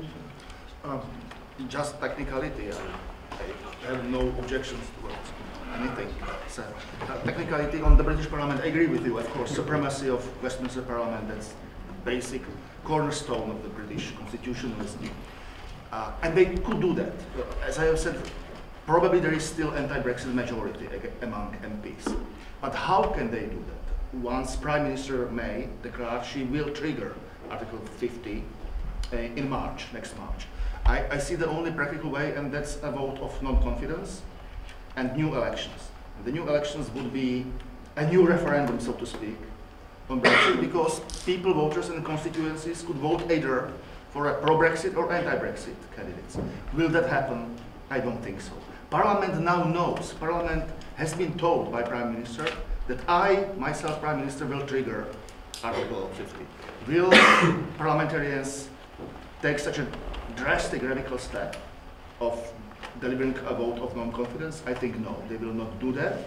Just technicality. I have no objections towards anything. So, technicality on the British Parliament, I agree with you. Of course, supremacy of Westminster Parliament, that's basic cornerstone of the British constitutionalism. And they could do that. As I have said, probably there is still anti-Brexit majority among MPs. But how can they do that? Once Prime Minister May declared she will trigger Article 50 in March, next March. I see the only practical way, and that's a vote of non-confidence and new elections. And the new elections would be a new referendum, so to speak, on Brexit, because people, voters and constituencies could vote either for a pro-Brexit or anti-Brexit candidates. Will that happen? I don't think so. Parliament now knows. Parliament has been told by Prime Minister that I, myself, Prime Minister, will trigger Article 50. Will parliamentarians take such a drastic, radical step of delivering a vote of non-confidence? I think no, they will not do that.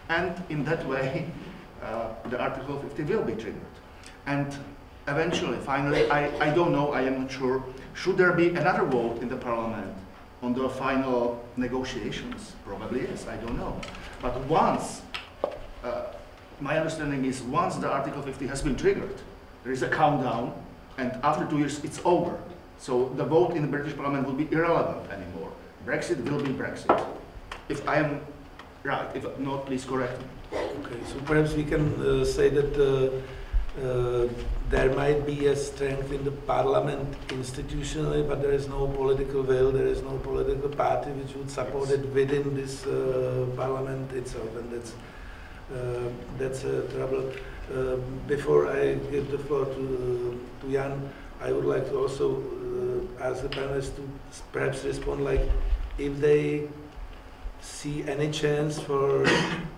And in that way, the Article 50 will be triggered. And eventually, finally, I don't know, I am not sure, should there be another vote in the parliament on the final negotiations? Probably yes, I don't know. But once, my understanding is once the Article 50 has been triggered, there is a countdown, and after 2 years it's over. So the vote in the British Parliament will be irrelevant anymore. Brexit will be Brexit. If I am right, if not, please correct me. Okay, so perhaps we can say that there might be a strength in the parliament institutionally, but there is no political will, there is no political party which would support it within this parliament itself, and that's a trouble. Before I give the floor to Jan, I would like to also ask the panelists to perhaps respond, like if they see any chance for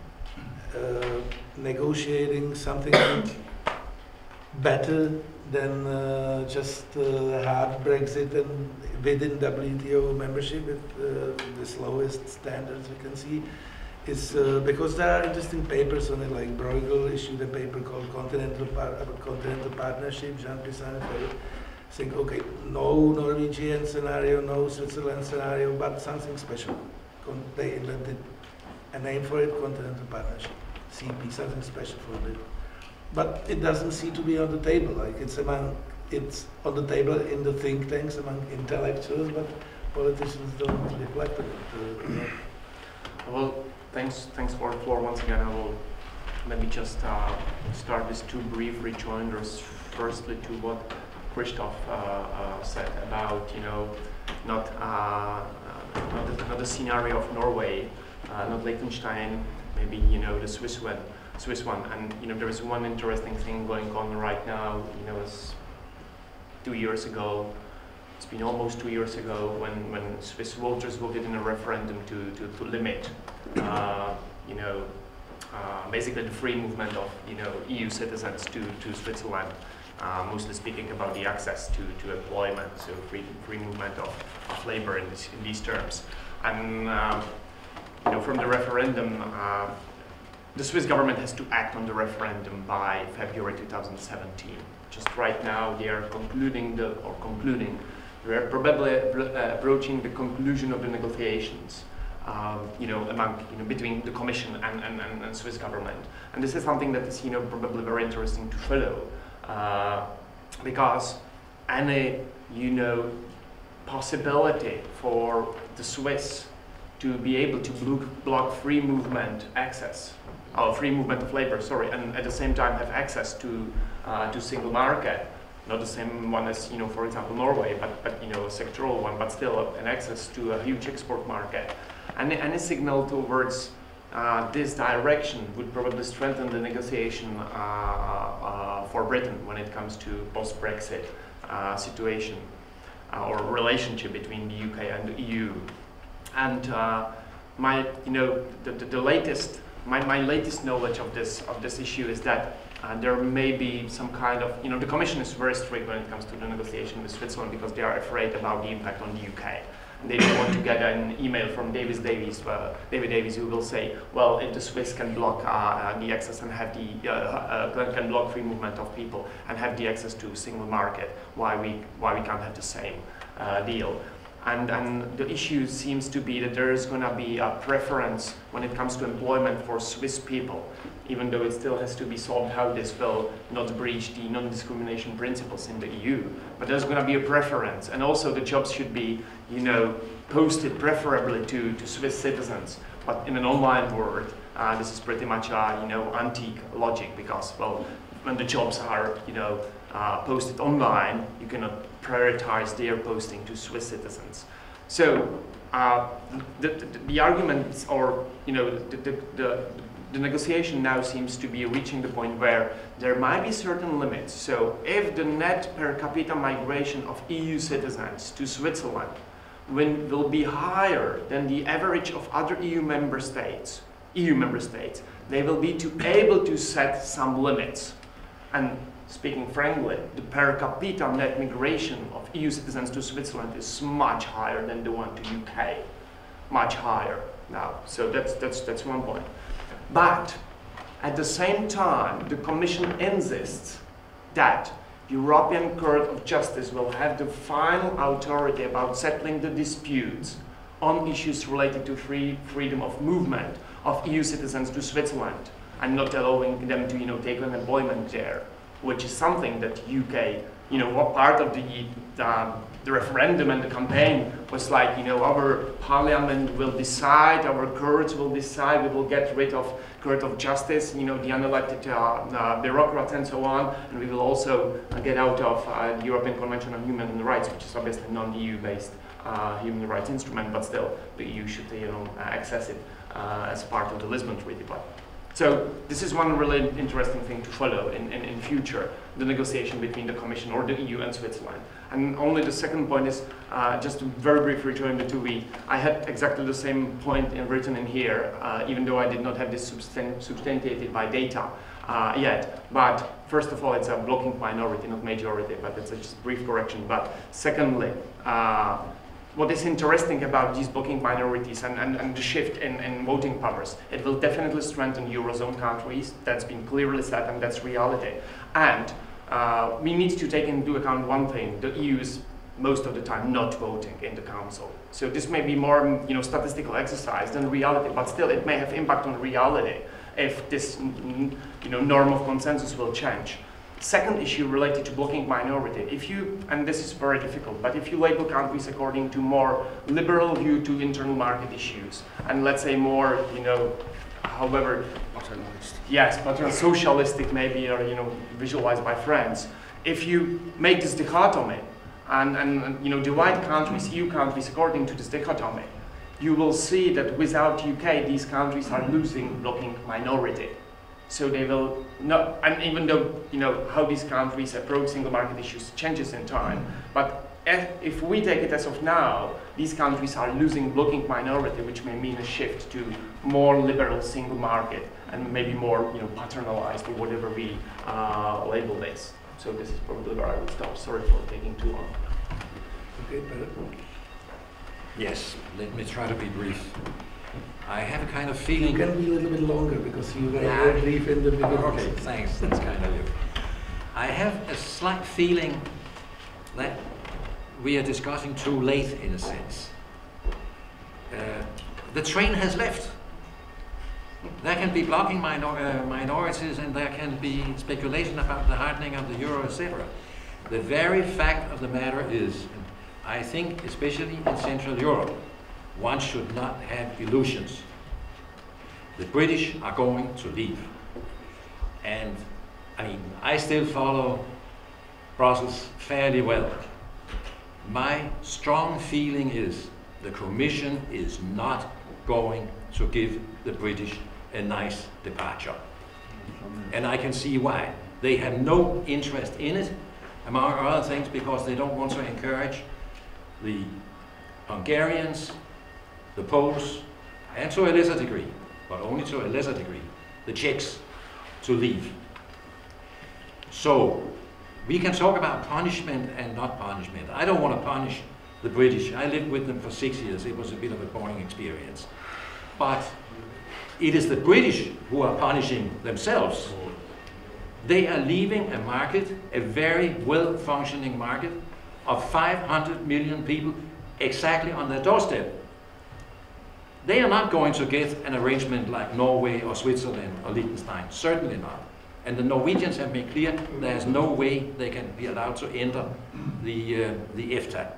negotiating something better than just hard Brexit and within WTO membership with the slowest standards we can see, is because there are interesting papers on it, like Bruegel issued a paper called Continental Partnership, Jean Pisani saying, okay, no Norwegian scenario, no Switzerland scenario, but something special. They invented a name for it, Continental Partnership, CP, something special for it. But it doesn't seem to be on the table. Like it's on the table in the think tanks among intellectuals, but politicians don't reflect on it. Well, thanks for the floor once again. I will maybe just start with two brief rejoinders. Firstly, to what Kryštof said about not the scenario of Norway, not Liechtenstein, maybe the Swiss one, and there is one interesting thing going on right now. It's 2 years ago. It's been almost 2 years ago when Swiss voters voted in a referendum to limit, basically the free movement of EU citizens to Switzerland. Mostly speaking about the access to employment, so free movement of labor in these terms. And from the referendum, the Swiss government has to act on the referendum by February 2017. Just right now, they are they're probably approaching the conclusion of the negotiations, between the Commission and Swiss government. And this is something that is, probably very interesting to follow, because any, possibility for the Swiss to be able to block free movement access, or free movement of labor, sorry, and at the same time have access to single market, not the same one as, for example, Norway, but a sectoral one, but still an access to a huge export market. And any signal towards this direction would probably strengthen the negotiation for Britain when it comes to post-Brexit situation or relationship between the UK and the EU. And my latest knowledge of this issue is that there may be some kind of, the Commission is very strict when it comes to the negotiation with Switzerland because they are afraid about the impact on the UK. And they don't want to get an email from David Davies who will say, well, if the Swiss can block the access and have can block free movement of people and have the access to a single market, why we can't have the same deal? And the issue seems to be that there is going to be a preference when it comes to employment for Swiss people, even though it still has to be solved how this will not breach the non-discrimination principles in the EU. But there's going to be a preference, and also the jobs should be, posted preferably to Swiss citizens. But in an online world, this is pretty much antique logic, because, well, when the jobs are, posted online, you cannot prioritize their posting to Swiss citizens. So the arguments, or the negotiation now seems to be reaching the point where there might be certain limits. So if the net per capita migration of EU citizens to Switzerland will be higher than the average of other EU member states, they will be able to set some limits. And speaking frankly, the per capita net migration of EU citizens to Switzerland is much higher than the one to UK, much higher now. So that's one point. But at the same time, the Commission insists that European Court of Justice will have the final authority about settling the disputes on issues related to freedom of movement of EU citizens to Switzerland, and not allowing them to, take unemployment there, which is something that UK, what part of the referendum and the campaign was like, our parliament will decide, our courts will decide, we will get rid of Court of Justice, the unelected bureaucrats and so on, and we will also get out of the European Convention on Human Rights, which is obviously non-EU based human rights instrument, but still the EU should, access it as part of the Lisbon Treaty. So this is one really interesting thing to follow in future, the negotiation between the Commission or the EU and Switzerland. And only the second point is, just to very briefly join the two, I had exactly the same point written in here, even though I did not have this substantiated by data yet. But first of all, it's a blocking minority, not majority, but it's a just brief correction. But secondly, what is interesting about these blocking minorities and the shift in voting powers, it will definitely strengthen Eurozone countries. That's been clearly said, and that's reality. And we need to take into account one thing: the EU is most of the time not voting in the Council. So this may be more, statistical exercise than reality, but still it may have impact on reality if this, norm of consensus will change. Second issue related to blocking minority. If you, and this is very difficult, but if you label countries according to more liberal view to internal market issues, and let's say more, however, yes, but socialistic maybe, or visualized by friends. If you make this dichotomy and divide countries, EU countries, according to this dichotomy, you will see that without UK, these countries are losing blocking minority. So they will not, and even though, how these countries approach single market issues changes in time, but if we take it as of now, these countries are losing blocking minority, which may mean a shift to more liberal single market and maybe more, paternalized or whatever we label this. So this is probably where I would stop. Sorry for taking too long. Okay, Peter. Yes, let me try to be brief. I have a kind of feeling... You can be a little bit longer because you were very brief in the beginning. Okay, thanks, that's kind of you. I have a slight feeling that we are discussing too late, in a sense. The train has left. There can be blocking minorities, and there can be speculation about the hardening of the euro, etc. The very fact of the matter is, I think especially in Central Europe, one should not have illusions. The British are going to leave. And I still follow Brussels fairly well. My strong feeling is the Commission is not going to give the British a nice departure. And I can see why. They have no interest in it, among other things, because they don't want to encourage the Hungarians, the Poles, and to a lesser degree, but only to a lesser degree, the Czechs, to leave. So we can talk about punishment and not punishment. I don't want to punish the British. I lived with them for 6 years. It was a bit of a boring experience. But it is the British who are punishing themselves. They are leaving a market, a very well-functioning market of 500 million people exactly on their doorstep. They are not going to get an arrangement like Norway or Switzerland or Liechtenstein, certainly not. And the Norwegians have made clear there's no way they can be allowed to enter the EFTA.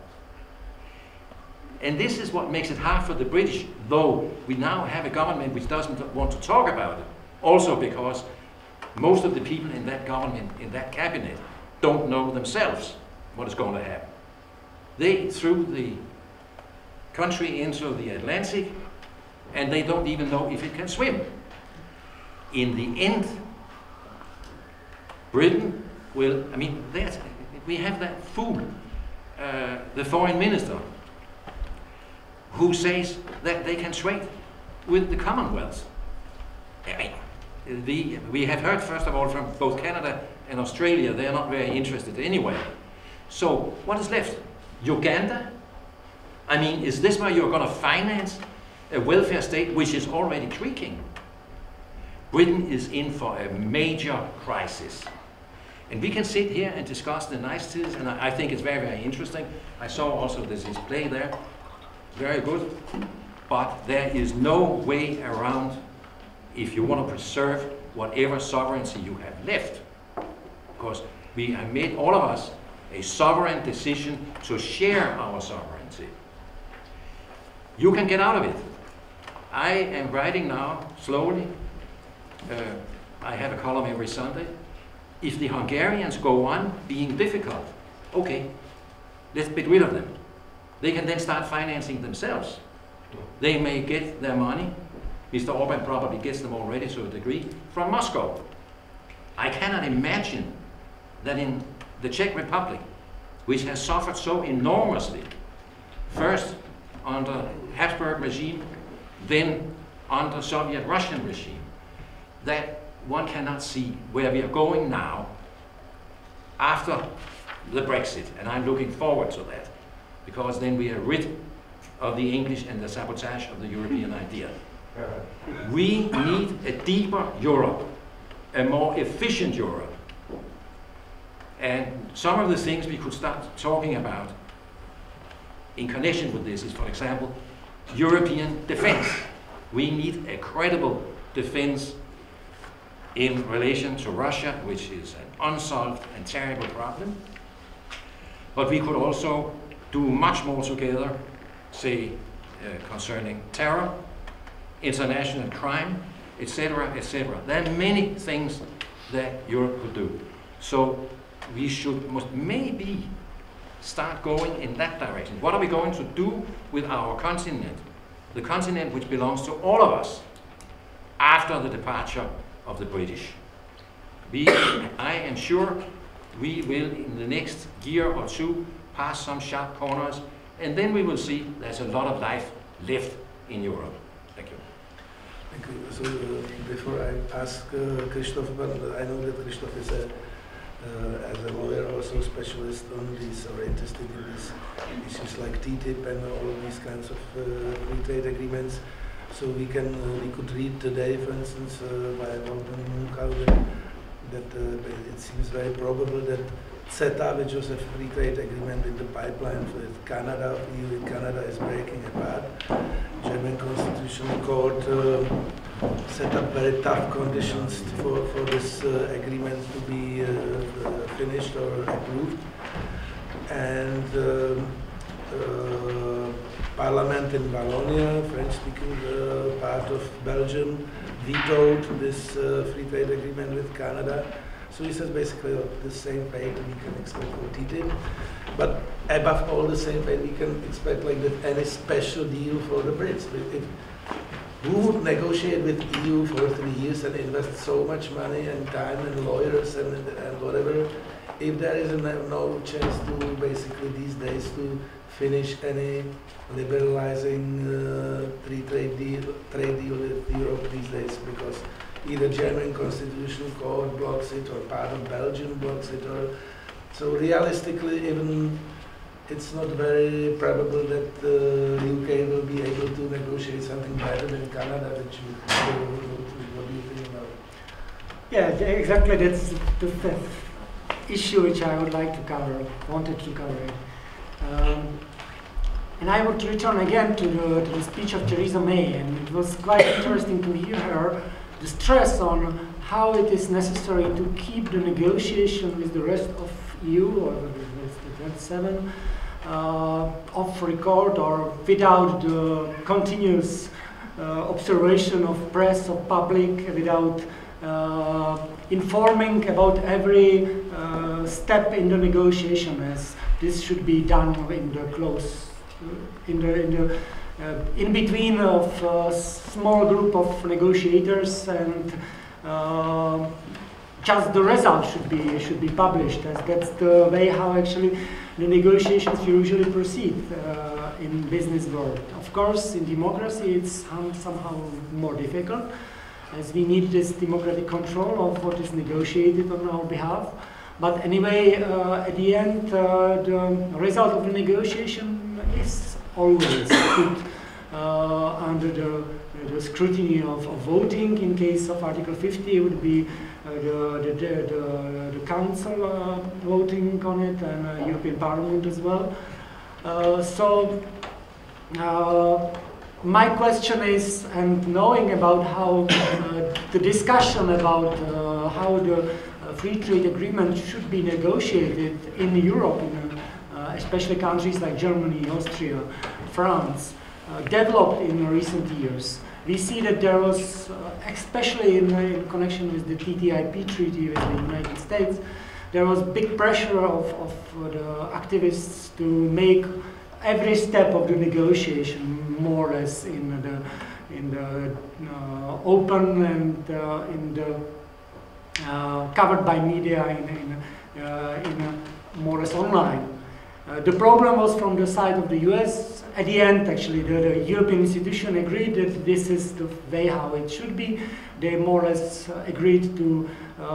And this is what makes it hard for the British, though we now have a government which doesn't want to talk about it. Also because most of the people in that government, in that cabinet, don't know themselves what is going to happen. They threw the country into the Atlantic, and they don't even know if it can swim. In the end, Britain will, we have that fool, the foreign minister, who says that they can trade with the Commonwealth. We have heard, first of all, from both Canada and Australia, they are not very interested anyway. So, what is left? Uganda? Is this where you're going to finance a welfare state which is already creaking? Britain is in for a major crisis. And we can sit here and discuss the niceties, and I think it's very, very interesting. I saw also this display there, very good. But there is no way around if you want to preserve whatever sovereignty you have left. Because we have made, all of us, a sovereign decision to share our sovereignty. You can get out of it. I am writing now, slowly. I have a column every Sunday. If the Hungarians go on being difficult, okay, let's get rid of them. They can then start financing themselves. They may get their money. Mr. Orban probably gets them already to a degree from Moscow. I cannot imagine that in the Czech Republic, which has suffered so enormously, first under Habsburg regime, then under Soviet Russian regime, that one cannot see where we are going now after the Brexit. And I'm looking forward to that, because then we are rid of the English and the sabotage of the European idea. We need a deeper Europe, a more efficient Europe. And some of the things we could start talking about in connection with this is, for example, European defense. We need a credible defense in relation to Russia, which is an unsolved and terrible problem. But we could also do much more together, say, concerning terror, international crime, etc., etc. There are many things that Europe could do. So we must maybe start going in that direction. What are we going to do with our continent? The continent which belongs to all of us after the departure of the British. I am sure we will, in the next year or two, pass some sharp corners, and then we will see there's a lot of life left in Europe. Thank you. Thank you. So before I ask Kryštof, but I know that Kryštof is as a lawyer also specialist on these, or interested in these issues like TTIP and all of these kinds of free trade agreements. So we could read today, for instance, by Walter Munkau, that it seems very probable that CETA, which was a free trade agreement in the pipeline with Canada, EU and Canada, is breaking apart. German Constitutional Court set up very tough conditions for this agreement to be finished or approved. And Parliament in Wallonia, French-speaking part of Belgium, vetoed this free trade agreement with Canada. So he says basically the same fate we can expect for TTIP. But above all the same fate we can expect like that any special deal for the Brits. Who would negotiate with EU for 3 years and invest so much money and time and lawyers and whatever, if there is no chance to basically these days to finish any liberalizing trade deal with Europe these days, because either German Constitutional Court blocks it or part of Belgium blocks it, or so realistically even it's not very probable that the UK will be able to negotiate something better than Canada, which what do you think about? Yeah, exactly. That's the issue which I would like to cover, wanted to cover. And I would return again to the speech of Theresa May, and it was quite interesting to hear her the stress on how it is necessary to keep the negotiation with the rest of EU or with the 27 off record or without the continuous observation of press, of public, without informing about every step in the negotiation, as this should be done in the close, in between of a small group of negotiators, and just the result should be published, as that's the way how actually the negotiations usually proceed in business world. Of course, in democracy it's somehow more difficult, as we need this democratic control of what is negotiated on our behalf. But anyway, at the end, the result of the negotiation is always put under the the scrutiny of voting. In case of Article 50, it would be the Council voting on it, and European Parliament as well. My question is, and knowing about how the discussion about how the free trade agreement should be negotiated in Europe, especially countries like Germany, Austria, France, developed in recent years. We see that there was, especially in connection with the TTIP treaty with the United States, there was big pressure of the activists to make every step of the negotiation more or less in the open and in the covered by media in more or less online. The problem was from the side of the US. At the end, actually, the European institution agreed that this is the way how it should be. They more or less agreed to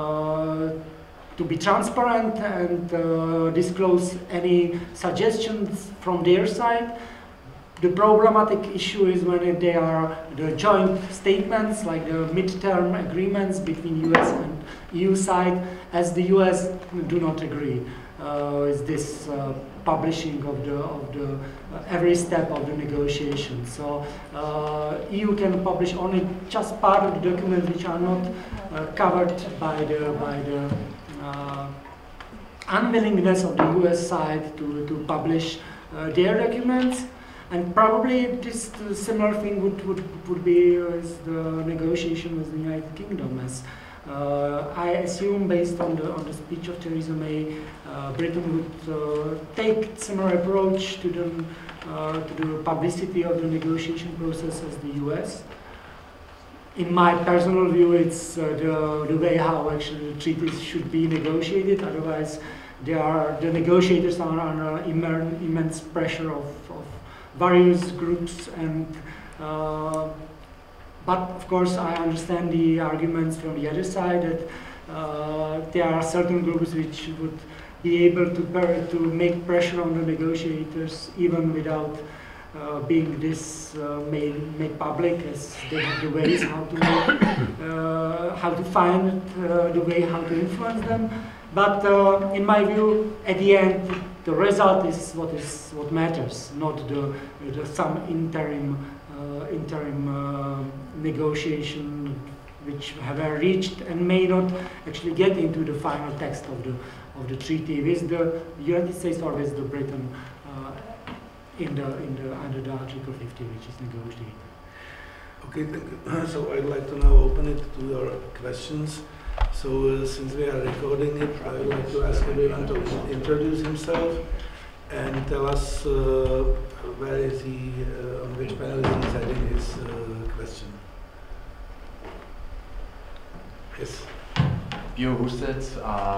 be transparent and disclose any suggestions from their side. The problematic issue is when they are the joint statements, like the midterm agreements between US and EU side, as the US do not agree with this publishing of the every step of the negotiation. So EU can publish only just part of the documents which are not covered by the unwillingness of the US side to publish their documents. And probably this similar thing would be with the negotiation with the United Kingdom, as I assume, based on the speech of Theresa May, Britain would take similar approach to the publicity of the negotiation process as the US. In my personal view, it's the way how actually the treaties should be negotiated. Otherwise, the negotiators are under immense pressure of various groups, and but of course I understand the arguments from the other side that there are certain groups which would be able to make pressure on the negotiators even without being this made public, as they have the ways how to make, how to find the way how to influence them. But in my view, at the end, the result is what matters, not some interim negotiation which have reached and may not actually get into the final text of the treaty with the United States or with the Britain under the Article 50, which is negotiated. Okay, thank you. So I'd like to now open it to your questions. So since we are recording it, I would like to ask everyone to introduce himself and tell us where is he, on which panel is he setting his question. Yes. Bio Husted,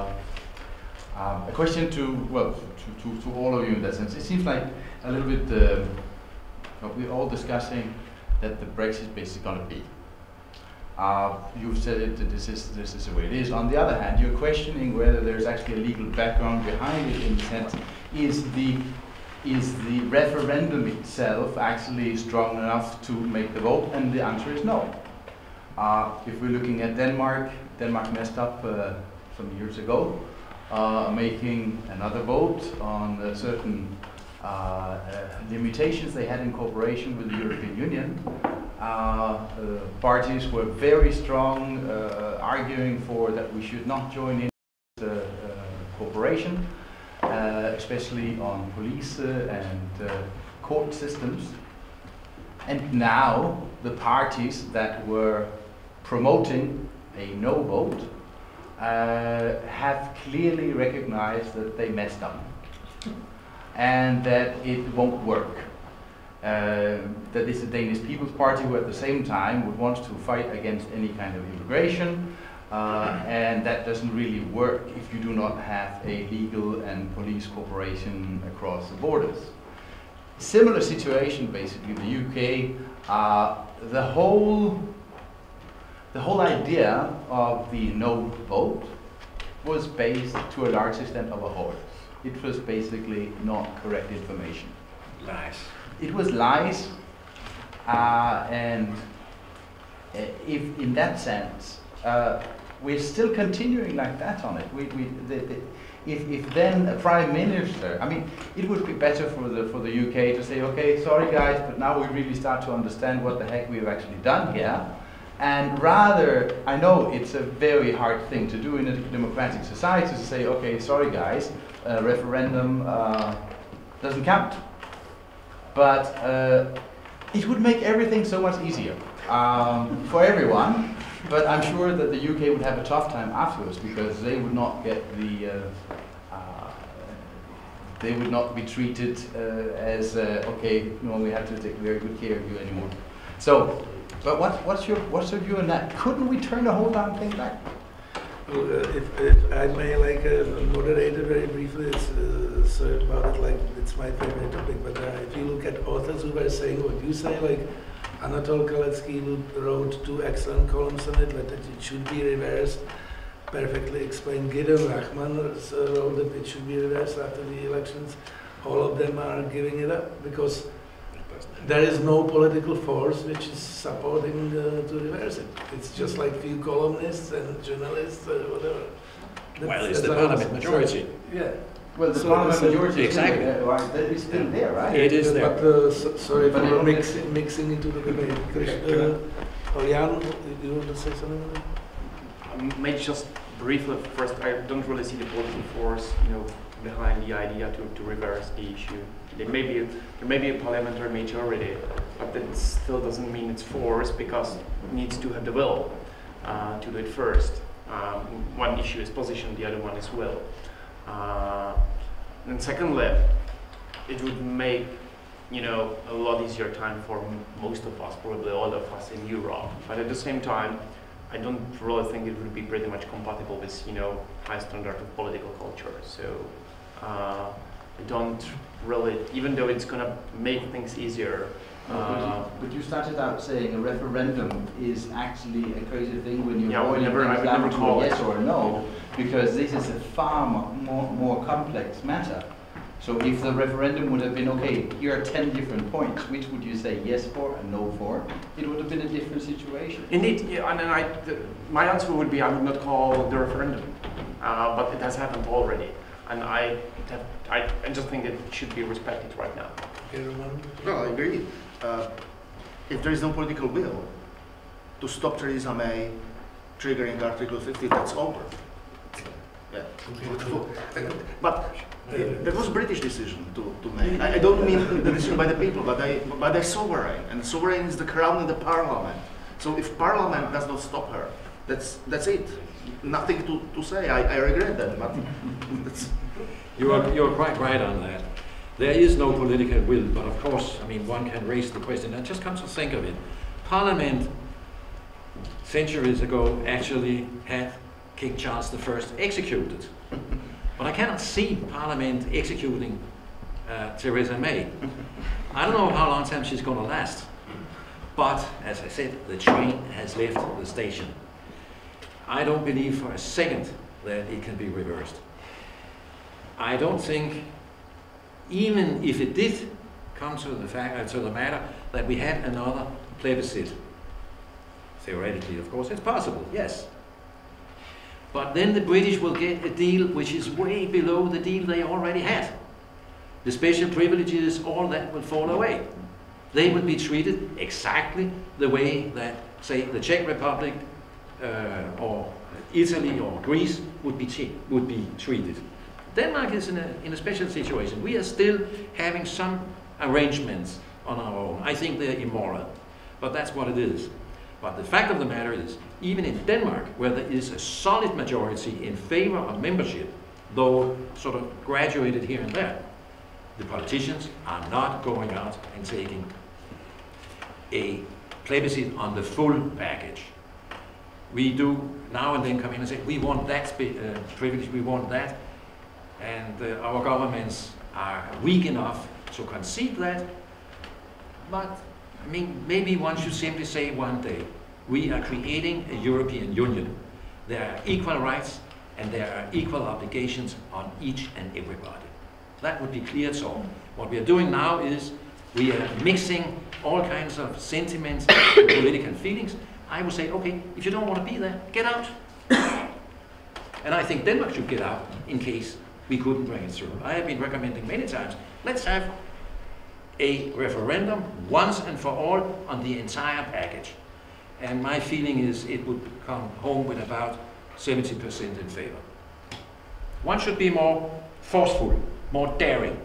a question to all of you in that sense. It seems like a little bit, we're all discussing that the Brexit basically going to be. You've said it, that this is the way it is. On the other hand, you're questioning whether there's actually a legal background behind it, in the sense, is the referendum itself actually strong enough to make the vote? And the answer is no. If we're looking at Denmark messed up some years ago, making another vote on certain limitations they had in cooperation with the European Union. Parties were very strong, arguing for that we should not join in cooperation, especially on police and court systems. And now the parties that were promoting a no vote have clearly recognized that they messed up and that it won't work. That is the Danish People's Party, who at the same time would want to fight against any kind of immigration, and that doesn't really work if you do not have a legal and police cooperation across the borders. Similar situation basically in the UK. The whole idea of the no vote was based to a large extent of a hoax. It was basically not correct information. Lies. It was lies, and if in that sense we're still continuing like that on it. If then a prime minister, I mean, it would be better for the UK to say, okay, sorry guys, but now we really start to understand what the heck we've actually done here. And rather, I know it's a very hard thing to do in a democratic society to say, okay, sorry guys, referendum doesn't count. But it would make everything so much easier for everyone. But I'm sure that the UK would have a tough time afterwards because they would not get the, they would not be treated as okay, no, we have to take very good care of you anymore. So, but what's your view on that? Couldn't we turn the whole damn thing back? Well, if I may, like a moderator, very briefly, sorry about it. Like it's my favorite topic, but if you look at authors who were saying what you say, like Anatol Kalecký wrote 2 excellent columns on it, that it should be reversed, perfectly explained. Gideon Rachman wrote that it should be reversed after the elections. All of them are giving it up because there is no political force which is supporting to reverse it. It's just like few columnists and journalists or whatever. Well, it's the parliament majority. Yeah. Well, the parliament majority exactly. Is still there, right? It is there. But sorry for mixing into the debate. Jan, do you want to say something? Maybe just briefly first, I don't really see the political force, behind the idea to reverse the issue. There may be a parliamentary majority, but that still doesn't mean it's force because it needs to have the will to do it first. One issue is position, the other one is will. And secondly, it would make a lot easier time for most of us, probably all of us in Europe. But at the same time, I don't really think it would be pretty much compatible with high standard of political culture. So I don't really, even though it's gonna make things easier. But you started out saying a referendum is actually a crazy thing when you're I would never call yes or no, because this is a far more complex matter. So if the referendum would have been, okay, here are 10 different points, which would you say yes for and no for? It would have been a different situation. Indeed, yeah, and my answer would be I would not call the referendum, but it has happened already, and I just think it should be respected right now. Well, I agree. If there is no political will to stop Theresa May triggering Article 50, that's over. Yeah. But that was a British decision to make. I don't mean the decision by the people, but by the sovereign, and the sovereign is the crown in the parliament. So if parliament does not stop her, that's it. Nothing to say. I regret that, but that's. You're quite right on that. There is no political will, but of course, I mean, one can raise the question, and just come to think of it. Parliament, centuries ago, actually had King Charles I executed. But I cannot see Parliament executing Theresa May. I don't know how long time she's going to last. But, as I said, the train has left the station. I don't believe for a second that it can be reversed. I don't think, even if it did come to the matter that we had another plebiscite, theoretically, of course, it's possible, yes. But then the British will get a deal which is way below the deal they already had. The special privileges, all that will fall away. They will be treated exactly the way that, say, the Czech Republic or Italy or Greece would be treated. Denmark is in a special situation. We are still having some arrangements on our own. I think they're immoral, but that's what it is. But the fact of the matter is, even in Denmark, where there is a solid majority in favor of membership, though sort of graduated here and there, the politicians are not going out and taking a plebiscite on the full package. We do now and then come in and say, we want that privilege, we want that, and our governments are weak enough to concede that, but I mean, maybe one should simply say one day, we are creating a European Union. There are equal rights and there are equal obligations on each and everybody. That would be clear to all. What we are doing now is we are mixing all kinds of sentiments and political feelings I would say, okay, if you don't want to be there, get out. And I think Denmark should get out in case we couldn't bring it through. I have been recommending many times, let's have a referendum once and for all on the entire package. And my feeling is it would come home with about 70% in favor. One should be more forceful, more daring.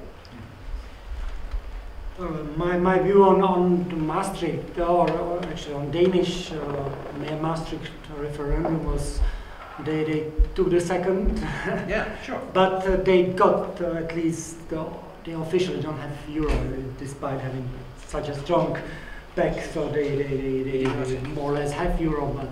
My view on the Maastricht, or actually on Danish Maastricht referendum was they took the second. Yeah, sure. But they got at least they officially don't have euro despite having such a strong back. So they more or less have euro, but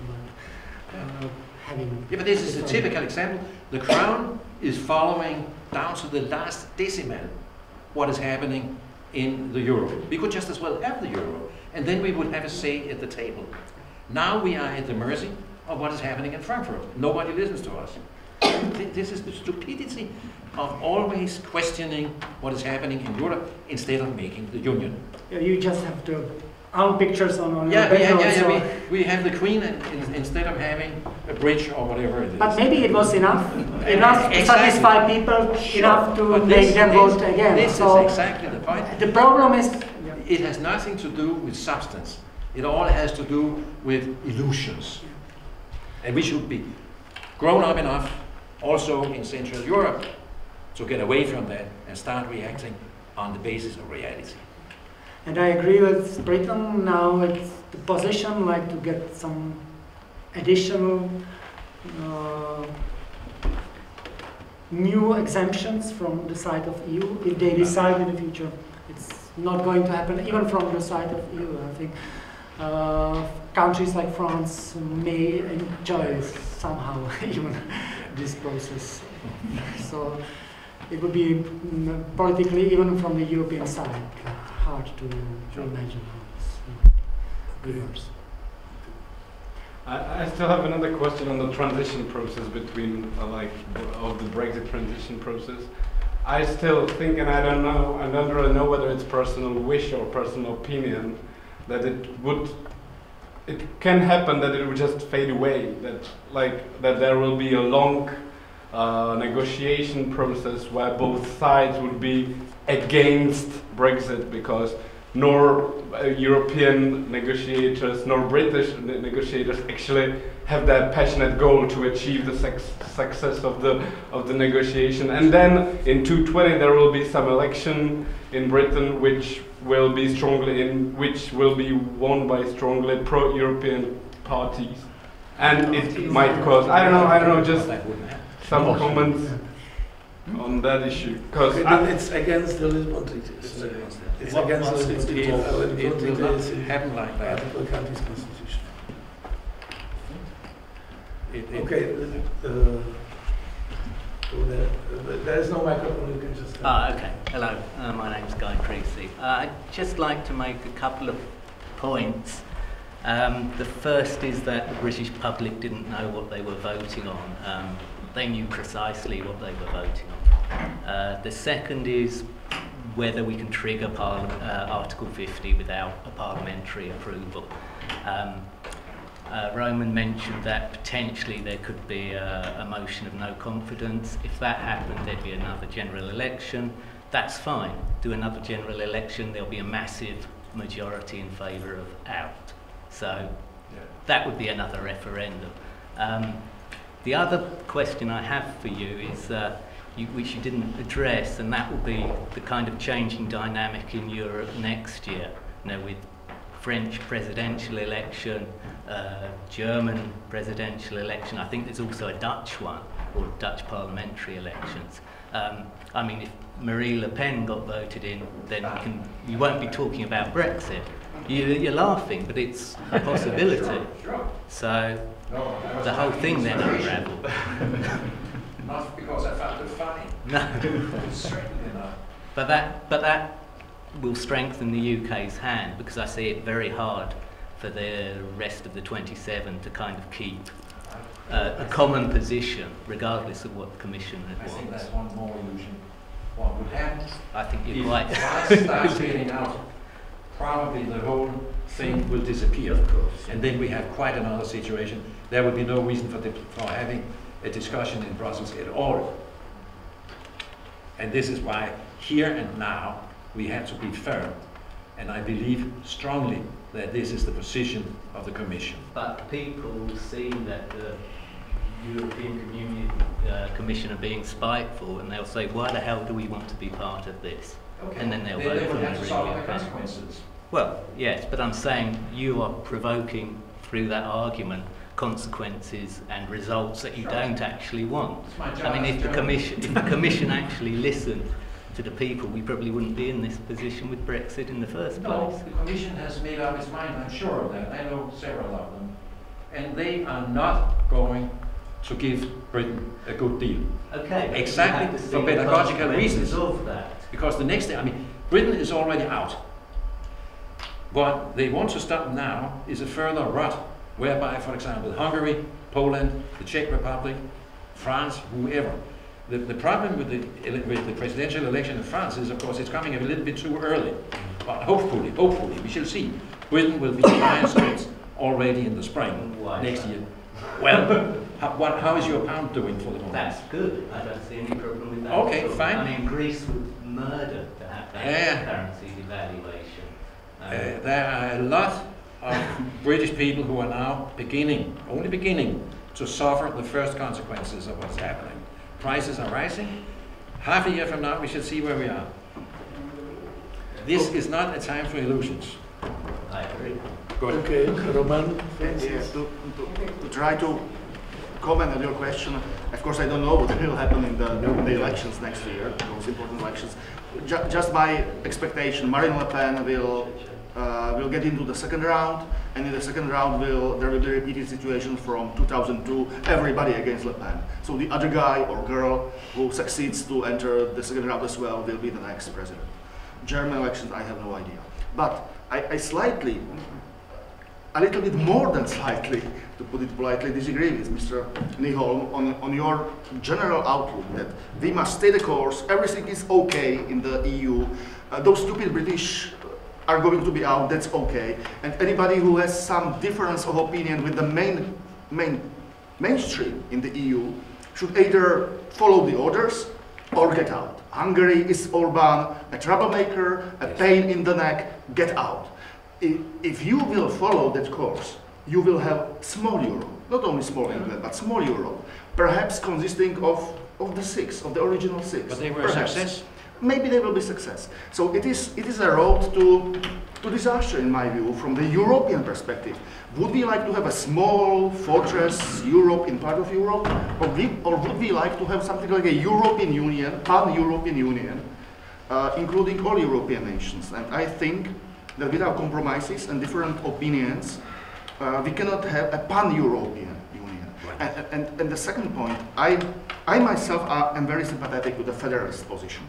having. Yeah, but this is a typical example. The crown is following down to the last decimal what is happening in the euro. We could just as well have the euro, and then we would have a say at the table. Now we are at the mercy of what is happening in Frankfurt. Nobody listens to us. This is the stupidity of always questioning what is happening in Europe instead of making the union. Yeah, you just have to our pictures on your background. Yeah. We have the Queen instead of having a bridge or whatever it is. But maybe it was enough to satisfy people, enough to make them vote again. This is exactly the point. The problem is, it has nothing to do with substance. It all has to do with illusions. And we should be grown up enough, also in Central Europe, to get away from that and start reacting on the basis of reality. And I agree with Britain now. It's the position like to get some additional new exemptions from the side of EU if they decide in the future. It's not going to happen even from the side of EU. I think countries like France may enjoy somehow even this process. So it would be politically, even from the European side, hard to imagine how this works. I still have another question on the transition process between, of the Brexit transition process. I still think, and I don't really know whether it's personal wish or personal opinion, that it can happen that it will just fade away, that there will be a long negotiation process where both sides would be against Brexit because nor European negotiators nor British negotiators actually have that passionate goal to achieve the success of the negotiation. And then in 2020 there will be some election in Britain which will be won by strongly pro-European parties, and it might cause I don't know just some comments on that issue, because it's against the Lisbon Treaty. It's against the Lisbon Treaty. It will not happen like that. The country's constitution. Okay. There is no microphone. You can just. Okay. Hello. My name's Guy Creasy. I'd just like to make a couple of points. The first is that the British public didn't know what they were voting on. They knew precisely what they were voting on. The second is whether we can trigger Article 50 without a parliamentary approval. Roman mentioned that potentially there could be a motion of no confidence. If that happened, there'd be another general election. That's fine. Do another general election, there'll be a massive majority in favour of out. So that would be another referendum. The other question I have for you is, which you didn't address, and that will be the kind of changing dynamic in Europe next year, with French presidential election, German presidential election. I think there's also a Dutch one, or Dutch parliamentary elections. I mean, if Marie Le Pen got voted in, then we won't be talking about Brexit. You're laughing, but it's a possibility. So the whole thing then unravelled. Not because I found it funny. No. Certainly not. But that will strengthen the UK's hand, because I see it very hard for the rest of the 27 to kind of keep a common position, regardless of what the Commission wants. I think that's one more illusion. What would happen? I think you're right. If France starts getting out probably the whole thing will disappear. Of course. And then we have quite another situation. There will be no reason for having a discussion in Brussels at all. And this is why here and now we have to be firm. And I believe strongly that this is the position of the Commission. But people see that the European Commission are being spiteful, and they'll say, why the hell do we want to be part of this? Okay. And then they'll They vote will for have to the solve the renewal. consequences. Well, yes, but I'm saying you are provoking through that argument consequences and results that you don't actually want. It's my job I mean, as if the German. Commission actually listened to the people, we probably wouldn't be in this position with Brexit in the first No, place. the Commission has made up its mind, I'm sure of that. I know several of them. And they are not going to give Britain a good deal. Okay. but Exactly, you have to for see the pedagogical consequences reasons. of that. Because the next thing, I mean, Britain is already out. What they want to stop now is a further rut, whereby, for example, Hungary, Poland, the Czech Republic, France, whoever. The problem with the presidential election in France is, of course, it's coming a little bit too early. But hopefully, we shall see. Britain will be United States already in the spring Why? next year. Well, how is your pound doing for the moment? That's good. I don't see any problem with that. Okay, at all. fine. I mean, Greece would murder to have that Yeah. currency devaluation. There are a lot of British people who are now only beginning, to suffer the first consequences of what's happening. Prices are rising. Half a year from now, we shall see where we are. This is not a time for illusions. I agree. Good. Okay, Roman. Yes, to try to comment on your question, of course I don't know what will happen in the elections next year, those important elections. Just my expectation, Marine Le Pen will get into the second round, and in the second round there will be a repeated situation from 2002, everybody against Le Pen. So the other guy or girl who succeeds to enter the second round as well will be the next president. German elections, I have no idea. But I slightly, a little bit more than slightly, to put it politely, disagree with Mr. Nyholm on your general outlook that we must stay the course, everything is okay in the EU, those stupid British are going to be out, that's okay, and anybody who has some difference of opinion with the mainstream in the EU should either follow the orders or get out. Hungary is Orban, a troublemaker, a pain in the neck, get out. If you will follow that course, you will have small Europe, not only small England, but small Europe, perhaps consisting of the original six. But they were perhaps. a success. Maybe they will be success. So it is a road to disaster, in my view, from the European perspective. Would we like to have a small fortress Europe in part of Europe, or would we like to have something like a European Union, pan-European Union, including all European nations? And I think that without compromises and different opinions, we cannot have a pan-European Union. Right. And the second point, I myself am very sympathetic with the federalist position.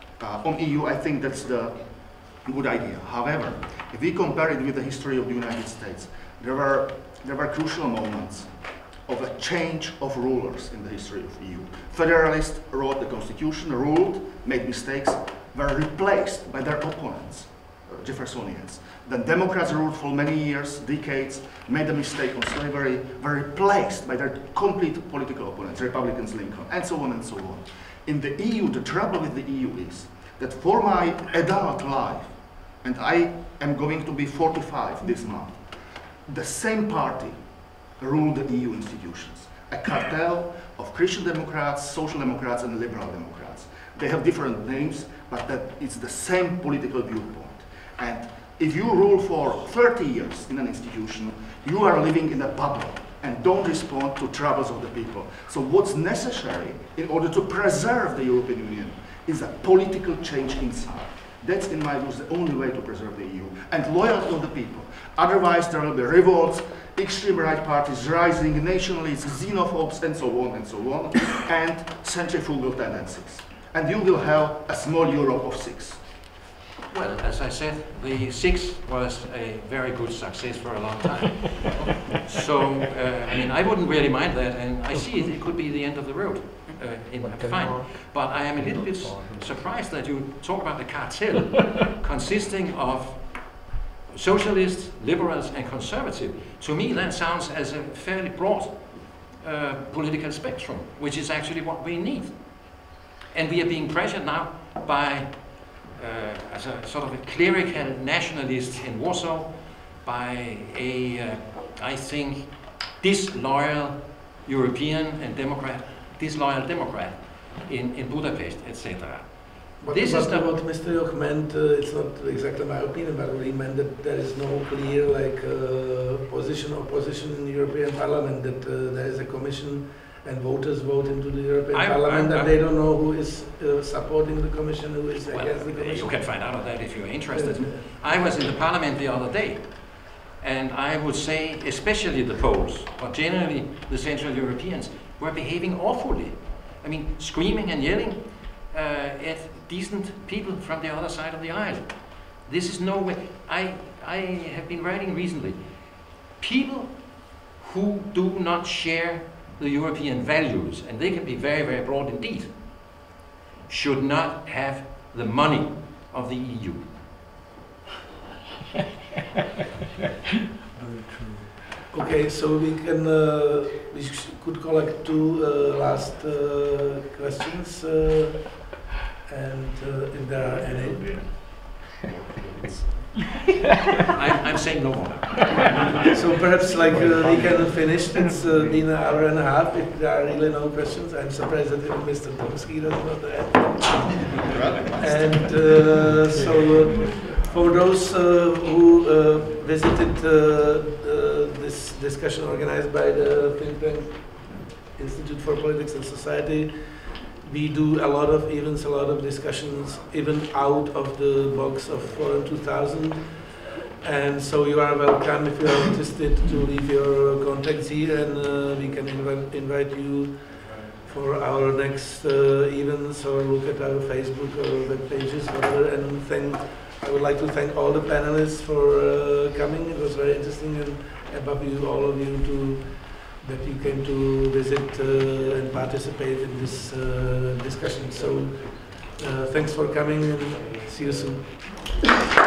On EU, I think that's the good idea. However, if we compare it with the history of the United States, there were crucial moments of a change of rulers in the history of EU. Federalists wrote the constitution, ruled, made mistakes, were replaced by their opponents, Jeffersonians. Then Democrats ruled for many years, decades, made a mistake on slavery, were replaced by their complete political opponents, Republicans, Lincoln, and so on and so on. In the EU, the trouble with the EU is that for my adult life, and I am going to be 45 this month, the same party ruled the EU institutions. A cartel of Christian Democrats, Social Democrats, and Liberal Democrats. They have different names, but it's the same political viewpoint. And if you rule for 30 years in an institution, you are living in a bubble and don't respond to troubles of the people. So what's necessary in order to preserve the European Union is a political change inside. That's, in my view, the only way to preserve the EU, and loyalty of the people. Otherwise, there will be revolts, extreme right parties rising, nationalists, xenophobes, and so on, and centrifugal tendencies. And you will have a small Europe of six. Well, as I said, the six was a very good success for a long time. So, I mean, I wouldn't really mind that, and I see it could be the end of the road. Fine. But I am a little bit surprised that you talk about the cartel consisting of socialists, liberals and conservative. To me that sounds as a fairly broad political spectrum, which is actually what we need. And we are being pressured now by as a sort of a clerical nationalist in Warsaw, by a, I think, disloyal European and disloyal Democrat in Budapest, etc. But what Mr. Joch meant, it's not exactly my opinion, but he meant that there is no clear opposition in the European Parliament, that there is a commission and voters vote into the European Parliament and they don't know who is supporting the commission, who is against the commission. You can find out of that if you're interested. I was in the Parliament the other day, and I would say especially the Poles, but generally the Central Europeans, were behaving awfully. I mean, screaming and yelling at decent people from the other side of the aisle. This is no way. I have been writing recently. People who do not share the European values, and they can be very, very broad indeed, should not have the money of the EU. Okay, so we can we could collect two last questions, and if there are any. I'm saying no more. So perhaps we can finish. It's been an hour and a half. If there are really no questions, I'm surprised that even Mr. Tomsky does not have. And so for those who visited this discussion organized by the think tank Institute for Politics and Society, we do a lot of events, a lot of discussions, even out of the box of Forum 2000. And so you are welcome if you are interested to leave your contacts here, and we can invite you for our next events, or look at our Facebook or web pages, whatever. And I would like to thank all the panelists for coming. It was very interesting, and above you, all of you, that you came to visit and participate in this discussion. So thanks for coming, and see you soon.